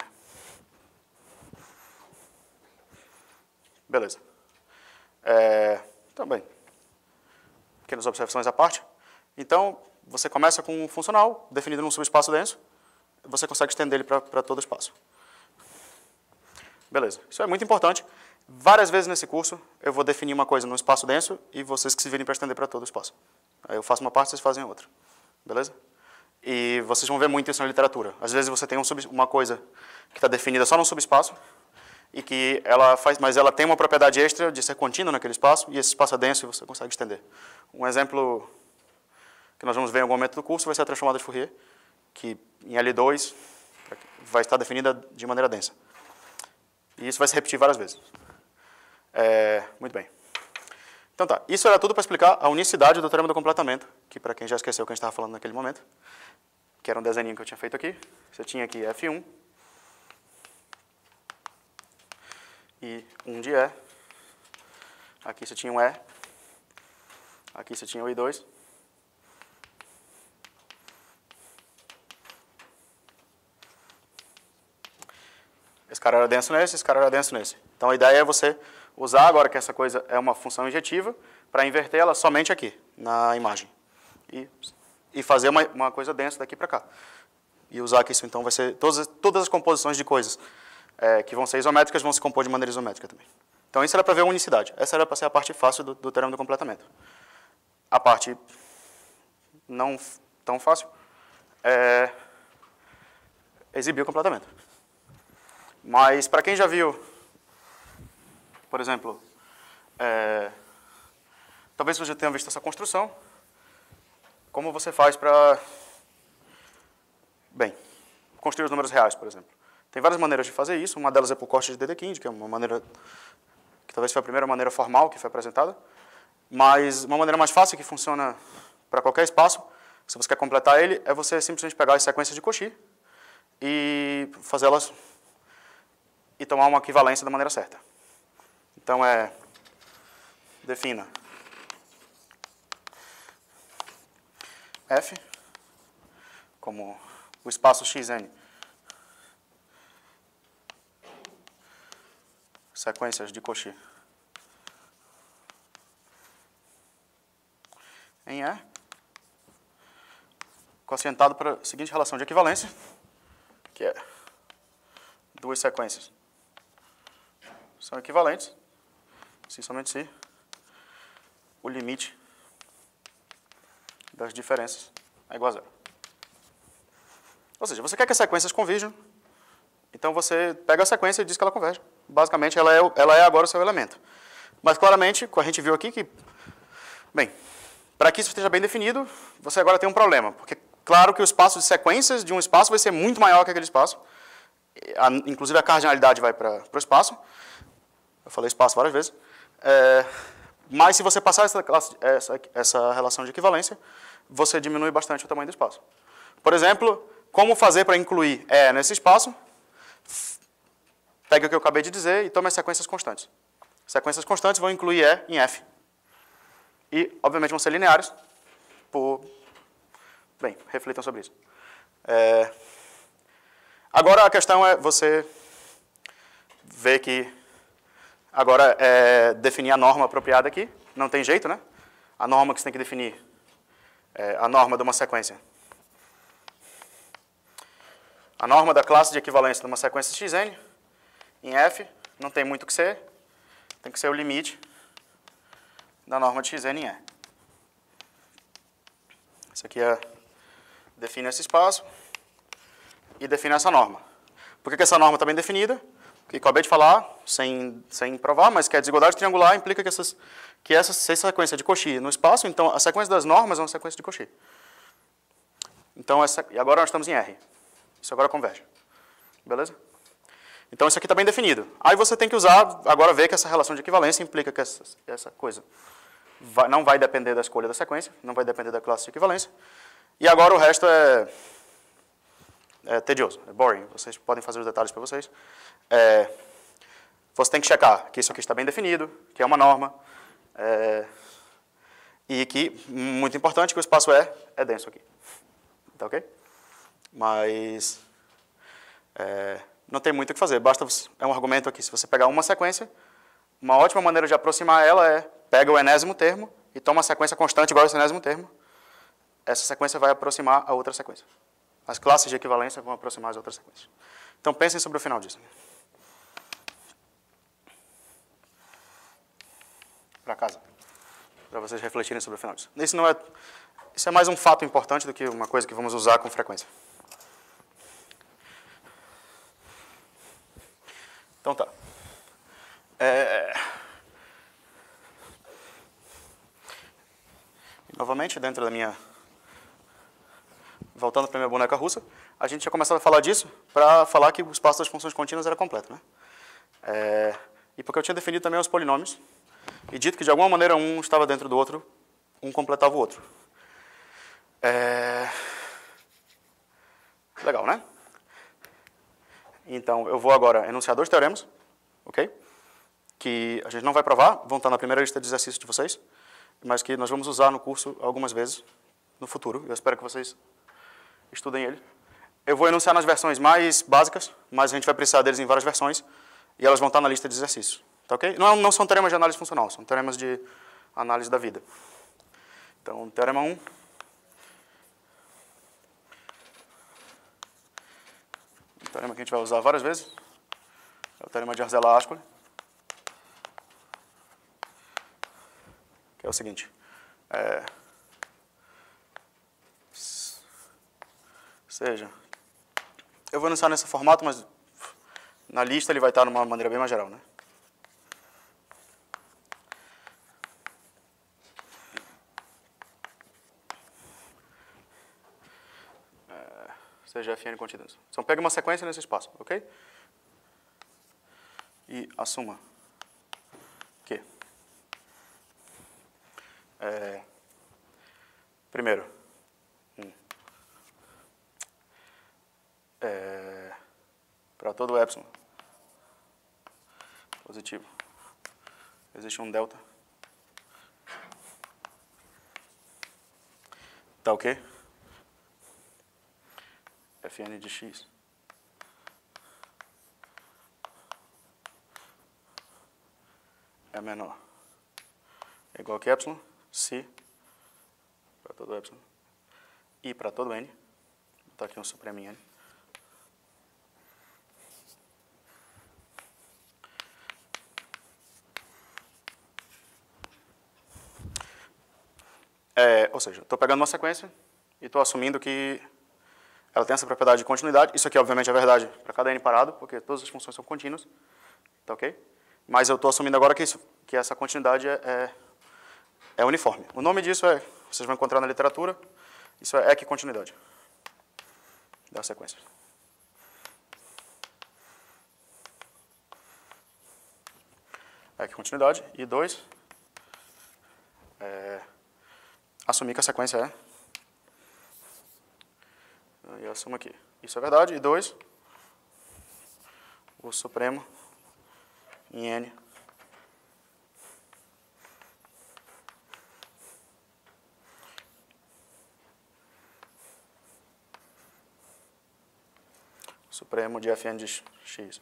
[SPEAKER 1] Beleza. Também. Pequenas observações à parte. Então, você começa com um funcional definido num subespaço denso. Você consegue estender ele para todo o espaço. Beleza. Isso é muito importante. Várias vezes nesse curso, eu vou definir uma coisa num espaço denso e vocês que se virem para estender para todo o espaço. Aí eu faço uma parte, vocês fazem outra. Beleza? E vocês vão ver muito isso na literatura. Às vezes você tem uma coisa que está definida só num subespaço e que mas ela tem uma propriedade extra de ser contínua naquele espaço e esse espaço é denso e você consegue estender. Um exemplo que nós vamos ver em algum momento do curso vai ser a transformada de Fourier, que em L2 vai estar definida de maneira densa. E isso vai se repetir várias vezes. Muito bem. Então tá, isso era tudo para explicar a unicidade do teorema do completamento, que para quem já esqueceu o que a gente estava falando naquele momento, que era um desenho que eu tinha feito aqui. Você tinha aqui F1 e 1 de E. Aqui você tinha um E. Aqui você tinha o I2. Esse cara era denso nesse, esse cara era denso nesse. Então a ideia é você usar agora que essa coisa é uma função injetiva para inverter ela somente aqui, na imagem. E fazer uma coisa densa daqui para cá. E usar que isso então vai ser... Todas as composições de coisas que vão ser isométricas vão se compor de maneira isométrica também. Então isso era para ver a unicidade. Essa era para ser a parte fácil do teorema do completamento. A parte não tão fácil é exibir o completamento. Mas para quem já viu, por exemplo, talvez você já tenha visto essa construção, como você faz para, construir os números reais, por exemplo. Tem várias maneiras de fazer isso, uma delas é por corte de Dedekind, que é uma maneira que talvez foi a primeira maneira formal que foi apresentada, mas uma maneira mais fácil que funciona para qualquer espaço, se você quer completar ele, é você simplesmente pegar as sequências de Cauchy e fazê-las e tomar uma equivalência da maneira certa. Então, defina F como o espaço Xn, sequências de Cauchy em E, quocientado para a seguinte relação de equivalência, que é duas sequências são equivalentes, se somente se o limite das diferenças é igual a zero. Ou seja, você quer que as sequências convirjam, então você pega a sequência e diz que ela converge. Basicamente, ela é agora o seu elemento. Mas, claramente, a gente viu aqui que, para que isso esteja bem definido, você agora tem um problema. Porque, claro que o espaço de sequências de um espaço vai ser muito maior que aquele espaço. Inclusive, a cardinalidade vai para o espaço. Eu falei espaço várias vezes. Mas, se você passar essa relação de equivalência, você diminui bastante o tamanho do espaço. Por exemplo, como fazer para incluir E nesse espaço? Pega o que eu acabei de dizer e toma as sequências constantes. Sequências constantes vão incluir E em F. E, obviamente, vão ser lineares. Reflitam sobre isso. Agora, a questão é você ver que agora é definir a norma apropriada aqui. Não tem jeito, né? A norma que você tem que definir é a norma de uma sequência. A norma da classe de equivalência de uma sequência Xn em F não tem muito o que ser. Tem que ser o limite da norma de Xn em E. Isso aqui define esse espaço e define essa norma. Por que essa norma está bem definida? Que acabei de falar, sem provar, mas que a desigualdade triangular implica que essa sequência de Cauchy no espaço, então a sequência das normas é uma sequência de Cauchy. Então, e agora nós estamos em R. Isso agora converge. Beleza? Então, isso aqui está bem definido. Aí você tem que usar, agora ver que essa relação de equivalência implica que essa coisa não vai depender da escolha da sequência, não vai depender da classe de equivalência. E agora o resto é tedioso, é boring. Vocês podem fazer os detalhes para vocês. Você tem que checar que isso aqui está bem definido, que é uma norma, e que, muito importante, que o espaço é denso aqui. tá ok? Mas não tem muito o que fazer, basta, é um argumento aqui, se você pegar uma sequência, uma ótima maneira de aproximar ela é, pega o enésimo termo e toma uma sequência constante igual a esse enésimo termo, essa sequência vai aproximar a outra sequência. As classes de equivalência vão aproximar as outras sequências. Então pensem sobre o final disso. Para casa, para vocês refletirem sobre o final disso. Isso é mais um fato importante do que uma coisa que vamos usar com frequência. Então tá. Novamente, dentro da minha... Voltando para a minha boneca russa, a gente tinha começado a falar disso para falar que o espaço das funções contínuas era completo, né? E porque eu tinha definido também os polinômios e dito que, de alguma maneira, um estava dentro do outro, um completava o outro. Legal, né? Então, eu vou agora enunciar 2 teoremas, ok? Que a gente não vai provar, vão estar na primeira lista de exercícios de vocês, mas que nós vamos usar no curso algumas vezes no futuro. Eu espero que vocês estudem ele. Eu vou enunciar nas versões mais básicas, mas a gente vai precisar deles em várias versões, e elas vão estar na lista de exercícios, tá ok? Não são teoremas de análise funcional, são teoremas de análise da vida. Então, teorema 1. Um teorema que a gente vai usar várias vezes. É o teorema de Arzelà-Ascoli. Que é o seguinte. Seja, eu vou enunciar nesse formato, mas na lista ele vai estar de uma maneira bem mais geral, né? Seja Fn contínuos. Então, pega uma sequência nesse espaço, ok? E assuma que, primeiro, para todo epsilon positivo, existe um delta, tá ok? Fn de x é menor, é igual que epsilon, se para todo epsilon e para todo n, vou botar aqui um supremo em n, ou seja, estou pegando uma sequência e estou assumindo que ela tem essa propriedade de continuidade. Isso aqui, obviamente, é verdade para cada n parado, porque todas as funções são contínuas. Tá ok? Mas eu estou assumindo agora que essa continuidade é uniforme. O nome disso vocês vão encontrar na literatura, isso é equicontinuidade da sequência. Equicontinuidade. E 2, assumir que a sequência eu assumo aqui. Isso é verdade. E 2, o supremo em n supremo de Fn de x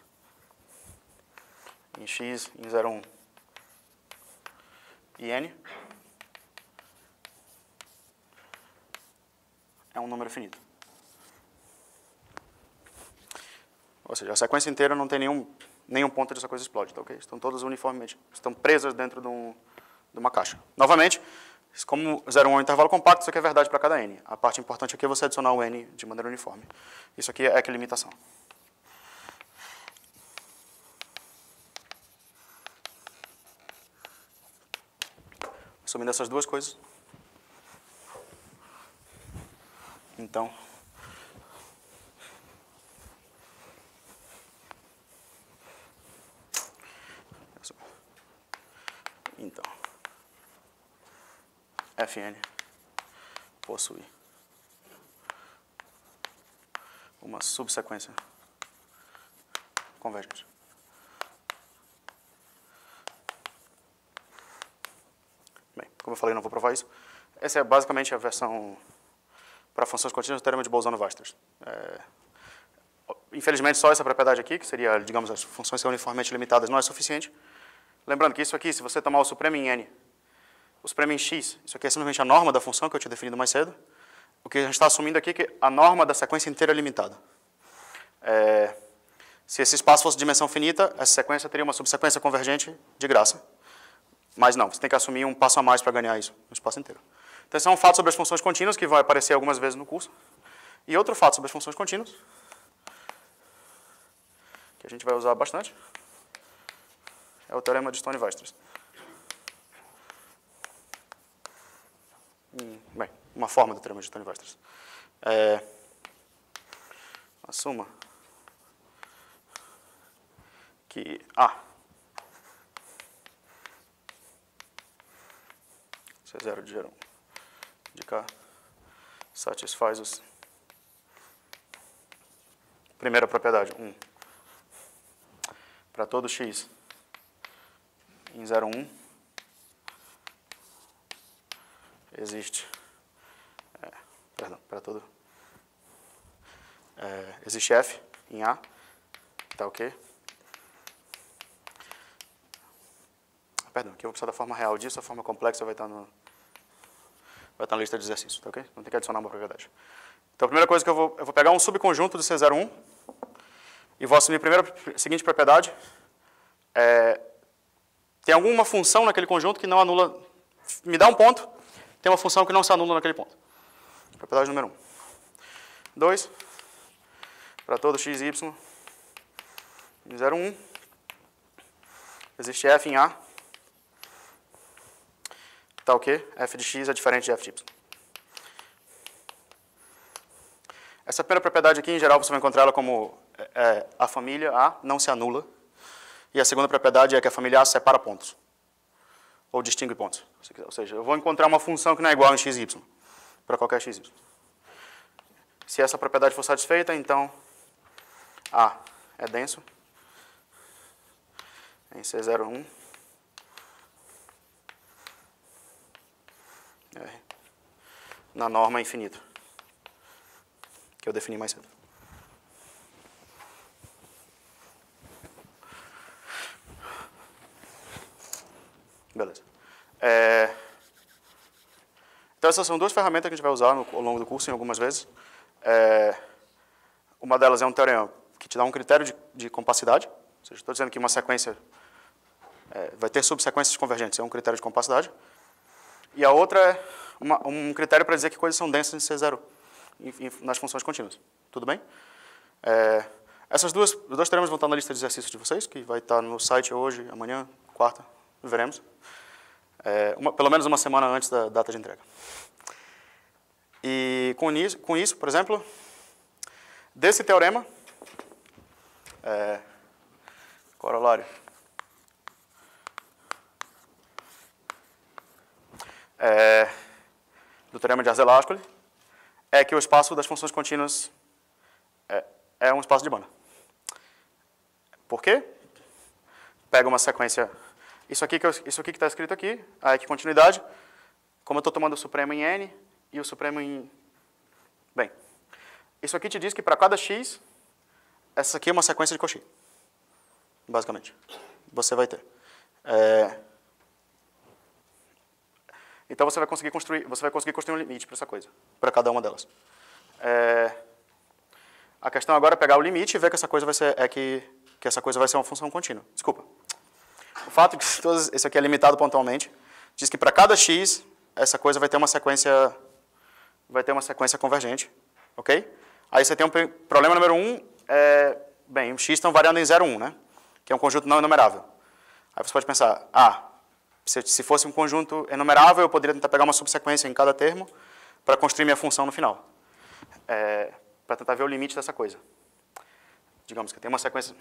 [SPEAKER 1] em x em 0, 1 e n é um número finito. Ou seja, a sequência inteira não tem nenhum ponto onde essa coisa explode, tá ok? Estão todas uniformemente, estão presas dentro de uma caixa. Novamente, como 0, 1 é um intervalo compacto, isso aqui é verdade para cada n. A parte importante aqui é você adicionar o n de maneira uniforme. Isso aqui é equilimitação. Assumindo essas duas coisas, então, Fn possui uma subsequência convergente. Bem, como eu falei, não vou provar isso. Essa é basicamente a versão para funções contínuas do teorema de Bolzano-Weierstrass. Infelizmente, só essa propriedade aqui, que seria, digamos, as funções são uniformemente limitadas, não é suficiente. Lembrando que isso aqui, se você tomar o supremo em n, o supremo em x, isso aqui é simplesmente a norma da função que eu tinha definido mais cedo. O que a gente está assumindo aqui é que a norma da sequência inteira é limitada. Se esse espaço fosse de dimensão finita, essa sequência teria uma subsequência convergente de graça. Mas não, você tem que assumir um passo a mais para ganhar isso no espaço inteiro. Então, esse é um fato sobre as funções contínuas, que vai aparecer algumas vezes no curso. E outro fato sobre as funções contínuas, que a gente vai usar bastante, é o teorema de Stone-Weierstrass. Bem, uma forma do teorema de Stone-Weierstrass. Assuma que C0 de G1 de K satisfaz os... Primeira propriedade, 1. Para todo x em 0, 1, existe... para todo... existe f em A, tá ok? Perdão, aqui eu vou precisar da forma real disso, a forma complexa vai estar na lista de exercícios, tá ok? Não tem que adicionar uma propriedade. Então, a primeira coisa que eu vou pegar um subconjunto de C01 e vou assumir a seguinte propriedade. Tem alguma função naquele conjunto que não anula... Me dá um ponto, tem uma função que não se anula naquele ponto. Propriedade número 1. 2. Para todo x e y em 0, 1, existe f em A. Tá ok? F de x é diferente de f de y. Essa primeira propriedade aqui, em geral, você vai encontrar ela como a família A não se anula. E a segunda propriedade é que a família A separa pontos. Ou distingue pontos. Ou seja, eu vou encontrar uma função que não é igual em x e y. Para qualquer x e y. Se essa propriedade for satisfeita, então A é denso em C01. Na norma infinita, que eu defini mais cedo. Beleza. Então, essas são duas ferramentas que a gente vai usar ao longo do curso, em algumas vezes. Uma delas é um teorema que te dá um critério de compacidade. Ou seja, estou dizendo que uma sequência vai ter subsequências convergentes, é um critério de compacidade. E a outra é um critério para dizer que coisas são densas em C0 nas funções contínuas. Tudo bem? Os dois teoremas vão estar na lista de exercícios de vocês, que vai estar no site hoje, amanhã, quarta, veremos. Pelo menos uma semana antes da data de entrega. E com isso, por exemplo, desse teorema, corolário, do teorema de Arzelà-Ascoli, é que o espaço das funções contínuas é um espaço de banda. Por quê? Pega uma sequência... Isso aqui que está escrito aqui, a equicontinuidade, como eu estou tomando o supremo em n e o supremo em... Bem, isso aqui te diz que para cada x, essa aqui é uma sequência de Cauchy. Basicamente. Você vai ter. Então você vai conseguir construir um limite para essa coisa, para cada uma delas. A questão agora é pegar o limite e ver que essa coisa vai ser que essa coisa vai ser uma função contínua. Desculpa. O fato de que isso aqui é limitado pontualmente diz que para cada x essa coisa vai ter uma sequência convergente, ok? Aí você tem um problema número 1, bem, os x estão variando em 0, 1, né? Que é um conjunto não enumerável. Aí você pode pensar, se fosse um conjunto enumerável, eu poderia tentar pegar uma subsequência em cada termo para construir minha função no final. Para tentar ver o limite dessa coisa. Digamos que tem uma sequência...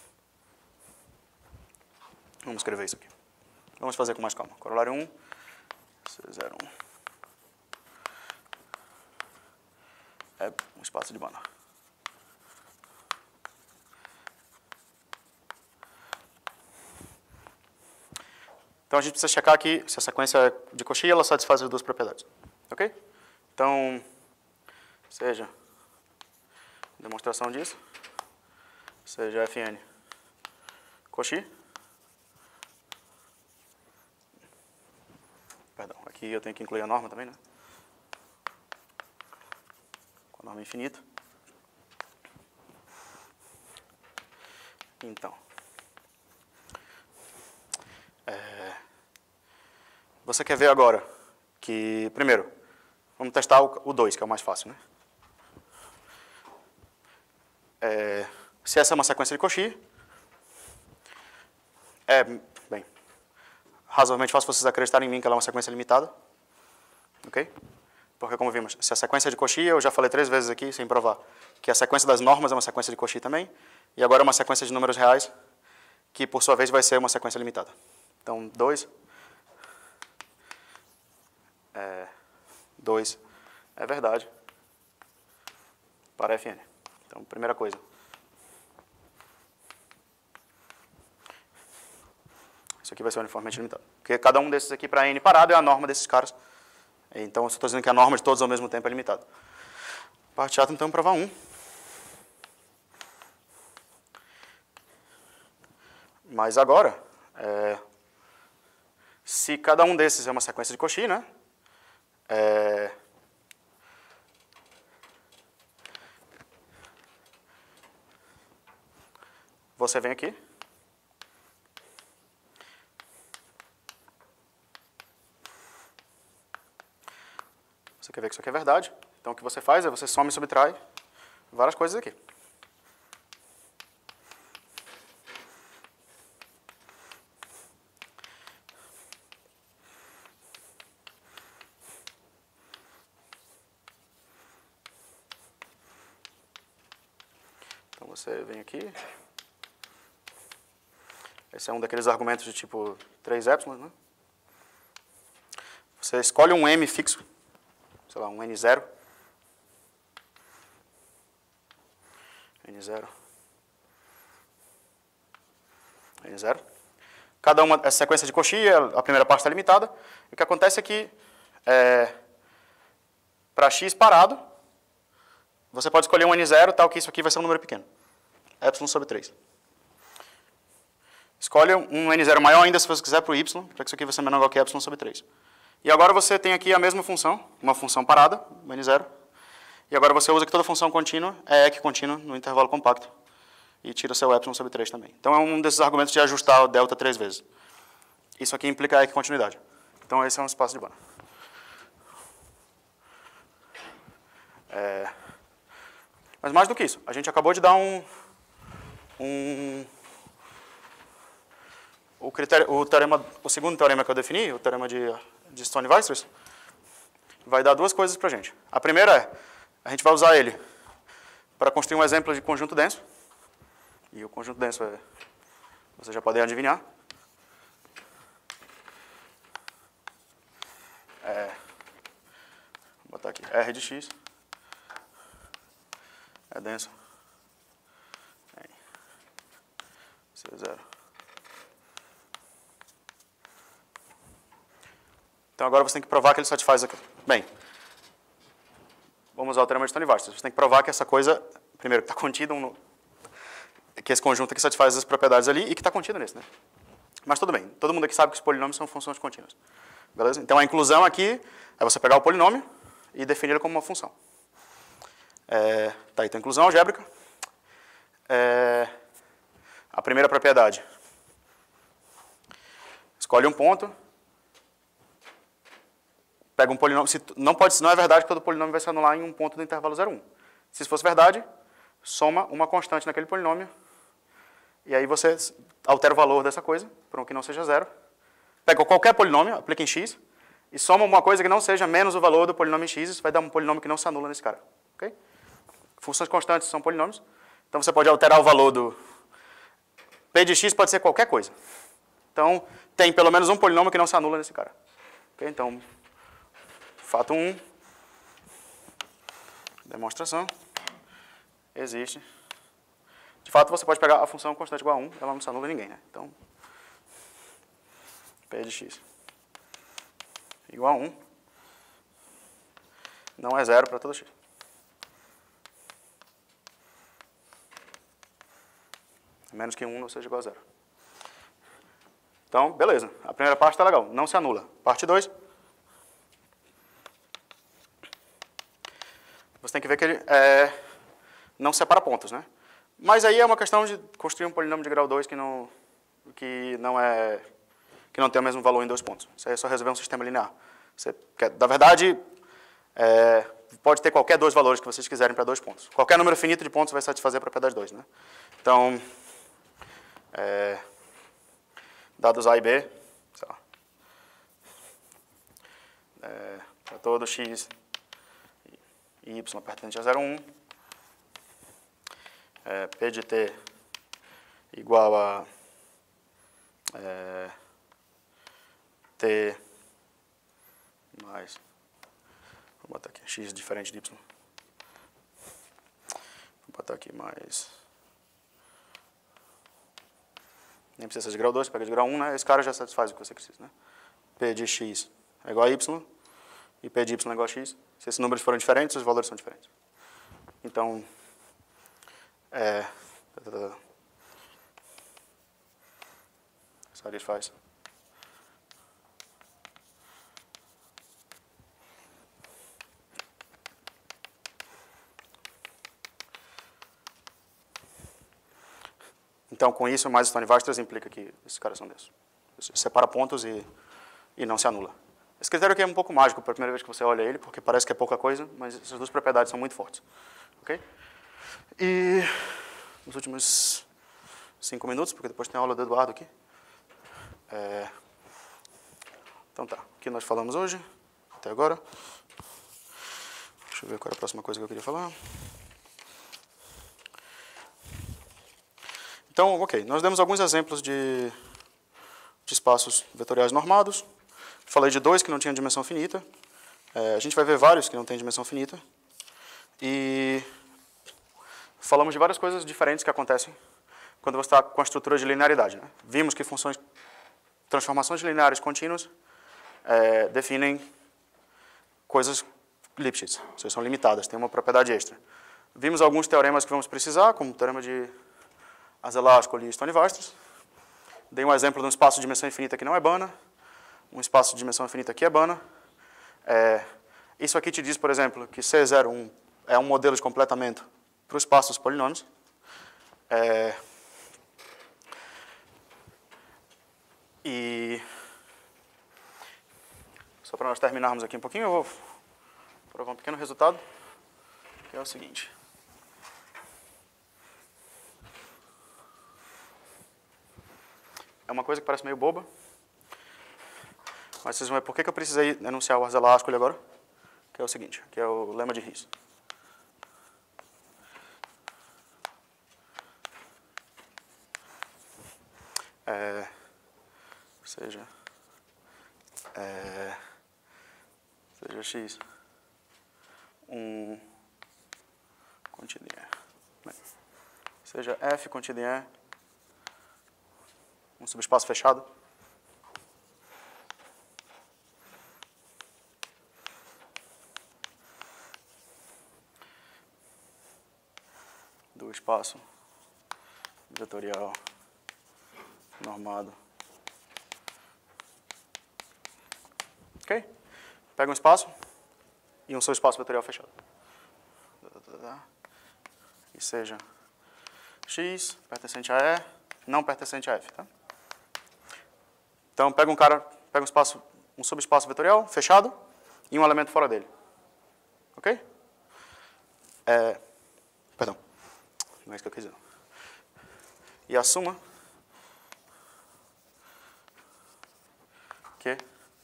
[SPEAKER 1] Vamos escrever isso aqui. Vamos fazer com mais calma. Corolário 1, C01. É um espaço de banda. Então, a gente precisa checar aqui se a sequência de Cauchy ela satisfaz as duas propriedades. Ok? Então, seja demonstração disso, seja Fn Cauchy. Perdão, aqui eu tenho que incluir a norma também, né? Com a norma infinita. Então, você quer ver agora que, primeiro, vamos testar o 2, que é o mais fácil, né? Se essa é uma sequência de Cauchy, bem, razoavelmente fácil vocês acreditarem em mim que ela é uma sequência limitada, ok? Porque, como vimos, se a sequência é de Cauchy, eu já falei 3 vezes aqui, sem provar, que a sequência das normas é uma sequência de Cauchy também, e agora é uma sequência de números reais, que, por sua vez, vai ser uma sequência limitada. Então, 2 é verdade para Fn. Então, primeira coisa. Isso aqui vai ser uniformemente limitado. Porque cada um desses aqui para n parado é a norma desses caras. Então, eu estou dizendo que a norma de todos ao mesmo tempo é limitada. Parte chata, então, provar 1. Mas agora, se cada um desses é uma sequência de Cauchy, né? Você vem aqui. Você quer ver que isso aqui é verdade. Então, o que você faz é você soma e subtrai várias coisas aqui. Então, você vem aqui. Esse é um daqueles argumentos de tipo 3 épsilon, né? Você escolhe um m fixo, sei lá, um n0. n0. n0. Cada uma é sequência de Cauchy, a primeira parte está limitada. E o que acontece é que, para x parado, você pode escolher um n0, tal que isso aqui vai ser um número pequeno. Epsilon sobre 3. Escolhe um n0 maior ainda, se você quiser, para o y, para que isso aqui vai ser menor ou igual que epsilon sobre 3. E agora você tem aqui a mesma função, uma função parada, o n0. E agora você usa que toda função contínua é equicontínua no intervalo compacto. E tira seu epsilon sobre 3 também. Então é um desses argumentos de ajustar o delta 3 vezes. Isso aqui implica a equicontinuidade. Então esse é um espaço de Banach. Mas mais do que isso, a gente acabou de dar o segundo teorema que eu defini, o teorema de Stone-Weierstrass, vai dar duas coisas para a gente. A primeira é, a gente vai usar ele para construir um exemplo de conjunto denso. E o conjunto denso vocês já podem adivinhar. Vou botar aqui, R de x é denso em C0. Então agora você tem que provar que ele satisfaz aqui. Bem, vamos usar o teorema de Stone-Weierstrass. Você tem que provar que essa coisa, primeiro, que está contido que esse conjunto aqui satisfaz as propriedades ali e que está contido nesse, né? Mas tudo bem, todo mundo aqui sabe que os polinômios são funções contínuas. Beleza? Então a inclusão aqui é você pegar o polinômio e definir ele como uma função. Tá aí, então inclusão algébrica. A primeira propriedade. Escolhe um ponto. Pega um polinômio. Não é verdade que todo polinômio vai se anular em um ponto do intervalo 0,1. Se isso fosse verdade, soma uma constante naquele polinômio. E aí você altera o valor dessa coisa para um que não seja zero. Pega qualquer polinômio, aplica em x, e soma uma coisa que não seja menos o valor do polinômio em x, isso vai dar um polinômio que não se anula nesse cara. Okay? Funções constantes são polinômios. Então você pode alterar o valor do p de x, pode ser qualquer coisa. Então tem pelo menos um polinômio que não se anula nesse cara. Okay? Então, fato 1, demonstração, existe. De fato, você pode pegar a função constante igual a 1, ela não se anula em ninguém, né? Então, p de x igual a 1 não é zero para todo x. Menos que 1 não seja igual a 0. Então, beleza. A primeira parte está legal, não se anula. Parte 2. Você tem que ver que ele não separa pontos, né? Mas aí é uma questão de construir um polinômio de grau 2 que não tem o mesmo valor em 2 pontos. Isso aí é só resolver um sistema linear. Na verdade, pode ter qualquer 2 valores que vocês quiserem para 2 pontos. Qualquer número finito de pontos vai satisfazer a propriedade 2, né? Então, dados A e B, sei lá, para todo x e y pertencente a 0,1, P de t igual a t mais, vou botar aqui, x diferente de y, vou botar aqui mais, nem precisa ser de grau 2, pega de grau 1, né? Esse cara já satisfaz o que você precisa, né? P de x é igual a y, e P de y é igual a x. Se esses números forem diferentes, os valores são diferentes. Então, satisfaz. Então, com isso, mais Stone-Weierstrass implica que esses caras são desses. Separa pontos e não se anula. Esse critério aqui é um pouco mágico para a primeira vez que você olha ele, porque parece que é pouca coisa, mas essas duas propriedades são muito fortes. Ok? E nos últimos 5 minutos, porque depois tem a aula do Eduardo aqui. Então tá, o que nós falamos hoje, até agora. Deixa eu ver qual era a próxima coisa que eu queria falar. Então, ok, nós demos alguns exemplos de espaços vetoriais normados. Falei de 2 que não tinham dimensão finita. A gente vai ver vários que não têm dimensão finita. E falamos de várias coisas diferentes que acontecem quando você está com a estrutura de linearidade, né? Vimos que transformações lineares contínuas definem coisas Lipschitz, ou seja, são limitadas, têm uma propriedade extra. Vimos alguns teoremas que vamos precisar, como o teorema de Arzelà-Ascoli e Stone-Weierstrass. Dei um exemplo de um espaço de dimensão infinita que não é Banach, um espaço de dimensão infinita que é Banach. Isso aqui te diz, por exemplo, que C01 é um modelo de completamento para o espaço dos polinômios. E só para nós terminarmos aqui um pouquinho, eu vou provar um pequeno resultado, que é o seguinte. É uma coisa que parece meio boba, mas vocês vão ver por que eu precisei enunciar o Arzelà-Ascoli agora, que é o seguinte, que é o lema de Riesz. Seja x contido em E. Seja f contido em E um subespaço fechado. Do espaço vetorial normado. Ok? Pega um espaço e um subespaço vetorial fechado. E seja x pertencente a E, não pertencente a F. Tá? Então, pega um subespaço vetorial fechado e um elemento fora dele. Ok? Perdão, não é isso que eu quis dizer. E assuma que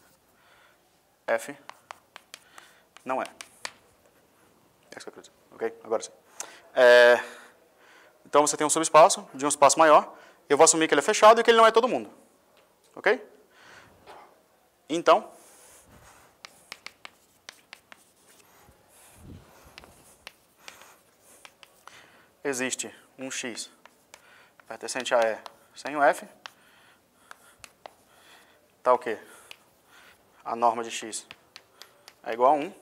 [SPEAKER 1] F não é. É isso que eu quero dizer. Ok? Agora sim. Então, você tem um subespaço de um espaço maior. Eu vou assumir que ele é fechado e que ele não é todo mundo. Ok? Então, existe um x pertencente a E sem o F. Tá o quê? A norma de x é igual a 1.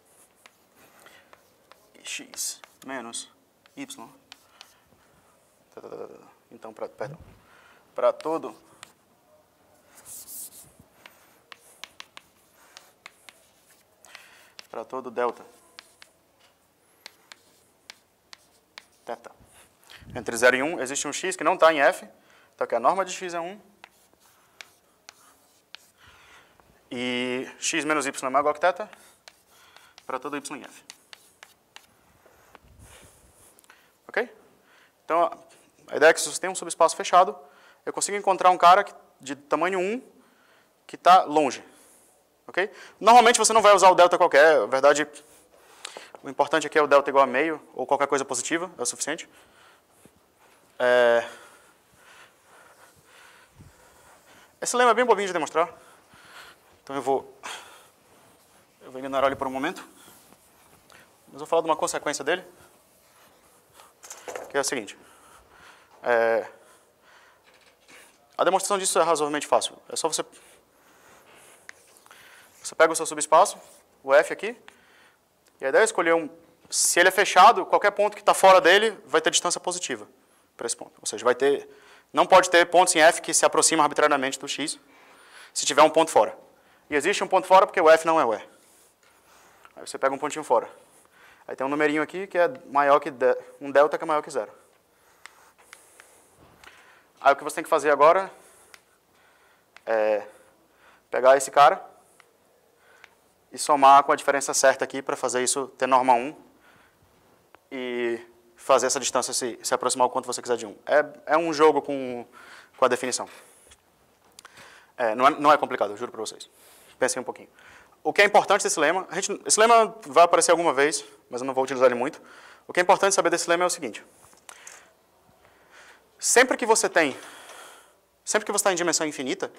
[SPEAKER 1] E x menos y Então, para todo delta θ entre 0 e 1, existe um x que não está em f, então aqui a norma de x é 1, e x menos y é maior que θ para todo y em f. Ok? Então, a ideia é que se você tem um subespaço fechado, eu consigo encontrar um cara de tamanho 1 que está longe. Okay? Normalmente você não vai usar o delta qualquer, na verdade, o importante aqui é o delta igual a meio, ou qualquer coisa positiva, é o suficiente. Esse lema é bem bobinho de demonstrar, então eu vou ignorar ele por um momento, mas vou falar de uma consequência dele, que é o seguinte. A demonstração disso é razoavelmente fácil, é só você pega o seu subespaço, o f aqui, e a ideia é escolher se ele é fechado, qualquer ponto que está fora dele vai ter distância positiva para esse ponto. Ou seja, não pode ter pontos em f que se aproximam arbitrariamente do x, se tiver um ponto fora. E existe um ponto fora porque o f não é o e. Aí você pega um pontinho fora. Aí tem um numerinho aqui que é maior que um delta que é maior que 0. Aí o que você tem que fazer agora é pegar esse cara e somar com a diferença certa aqui para fazer isso ter norma 1 e fazer essa distância se aproximar o quanto você quiser de 1. É um jogo com a definição. Não é complicado, eu juro para vocês. Pensem um pouquinho. O que é importante desse lema, esse lema vai aparecer alguma vez, mas eu não vou utilizar ele muito. O que é importante saber desse lema é o seguinte. Sempre que você está em dimensão infinita,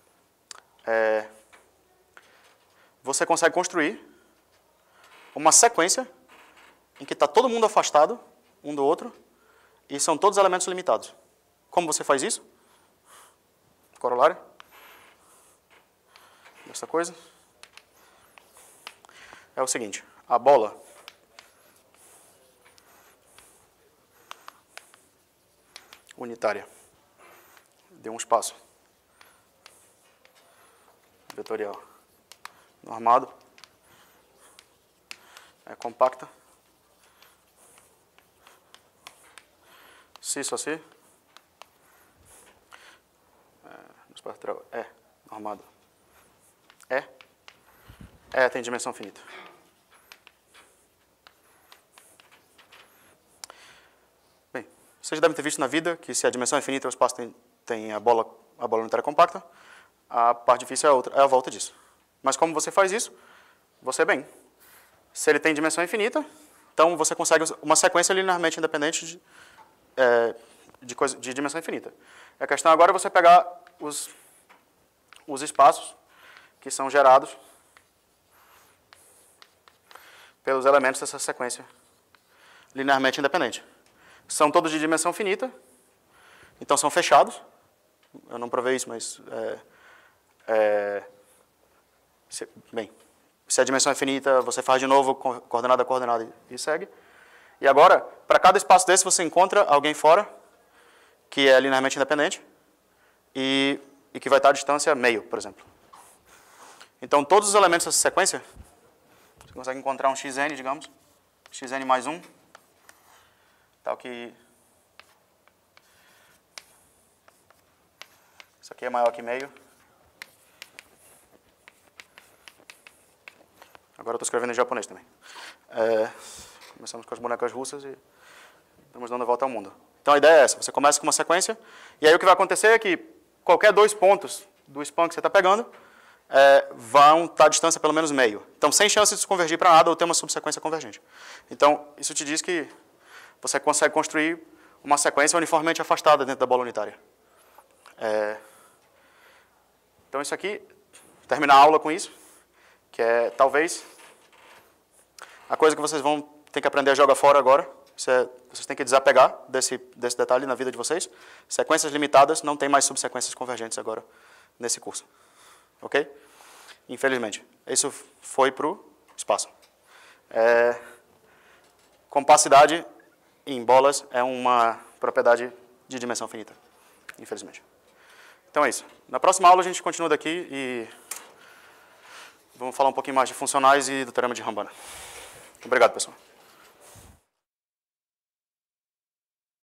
[SPEAKER 1] você consegue construir uma sequência em que está todo mundo afastado um do outro e são todos elementos limitados. Como você faz isso? Corolário dessa coisa é o seguinte: a bola unitária de um espaço vetorial normado é compacta se só se no espaço vetorial é normado tem dimensão finita. Bem, vocês devem ter visto na vida que se a dimensão é finita, o espaço tem a bola unitária compacta, a parte difícil é a volta disso. Mas como você faz isso? Se ele tem dimensão infinita, então você consegue uma sequência linearmente independente de dimensão infinita. A questão agora é você pegar os espaços que são gerados pelos elementos dessa sequência linearmente independente. São todos de dimensão finita, então são fechados. Eu não provei isso, mas se a dimensão é finita, você faz de novo coordenada a coordenada e segue. E agora, para cada espaço desse, você encontra alguém fora, que é linearmente independente, e que vai estar à distância meio, por exemplo. Então, todos os elementos dessa sequência, você consegue encontrar um xn, digamos, xn mais 1, tal que isso aqui é maior que meio. Agora eu estou escrevendo em japonês também. Começamos com as bonecas russas e estamos dando a volta ao mundo. Então a ideia é essa, você começa com uma sequência, e aí o que vai acontecer é que qualquer 2 pontos do span que você está pegando vão estar à distância pelo menos meio. Então sem chance de se convergir para nada ou ter uma subsequência convergente. Então isso te diz que você consegue construir uma sequência uniformemente afastada dentro da bola unitária. Então isso aqui, terminar a aula com isso, que é talvez a coisa que vocês vão ter que aprender a jogar fora agora. Vocês têm que desapegar desse detalhe na vida de vocês. Sequências limitadas, não tem mais subsequências convergentes agora nesse curso. Ok? Infelizmente. Isso foi para o espaço. Compacidade em bolas é uma propriedade de dimensão finita, infelizmente. Então é isso. Na próxima aula a gente continua daqui e vamos falar um pouquinho mais de funcionais e do teorema de Rambana. Obrigado, pessoal.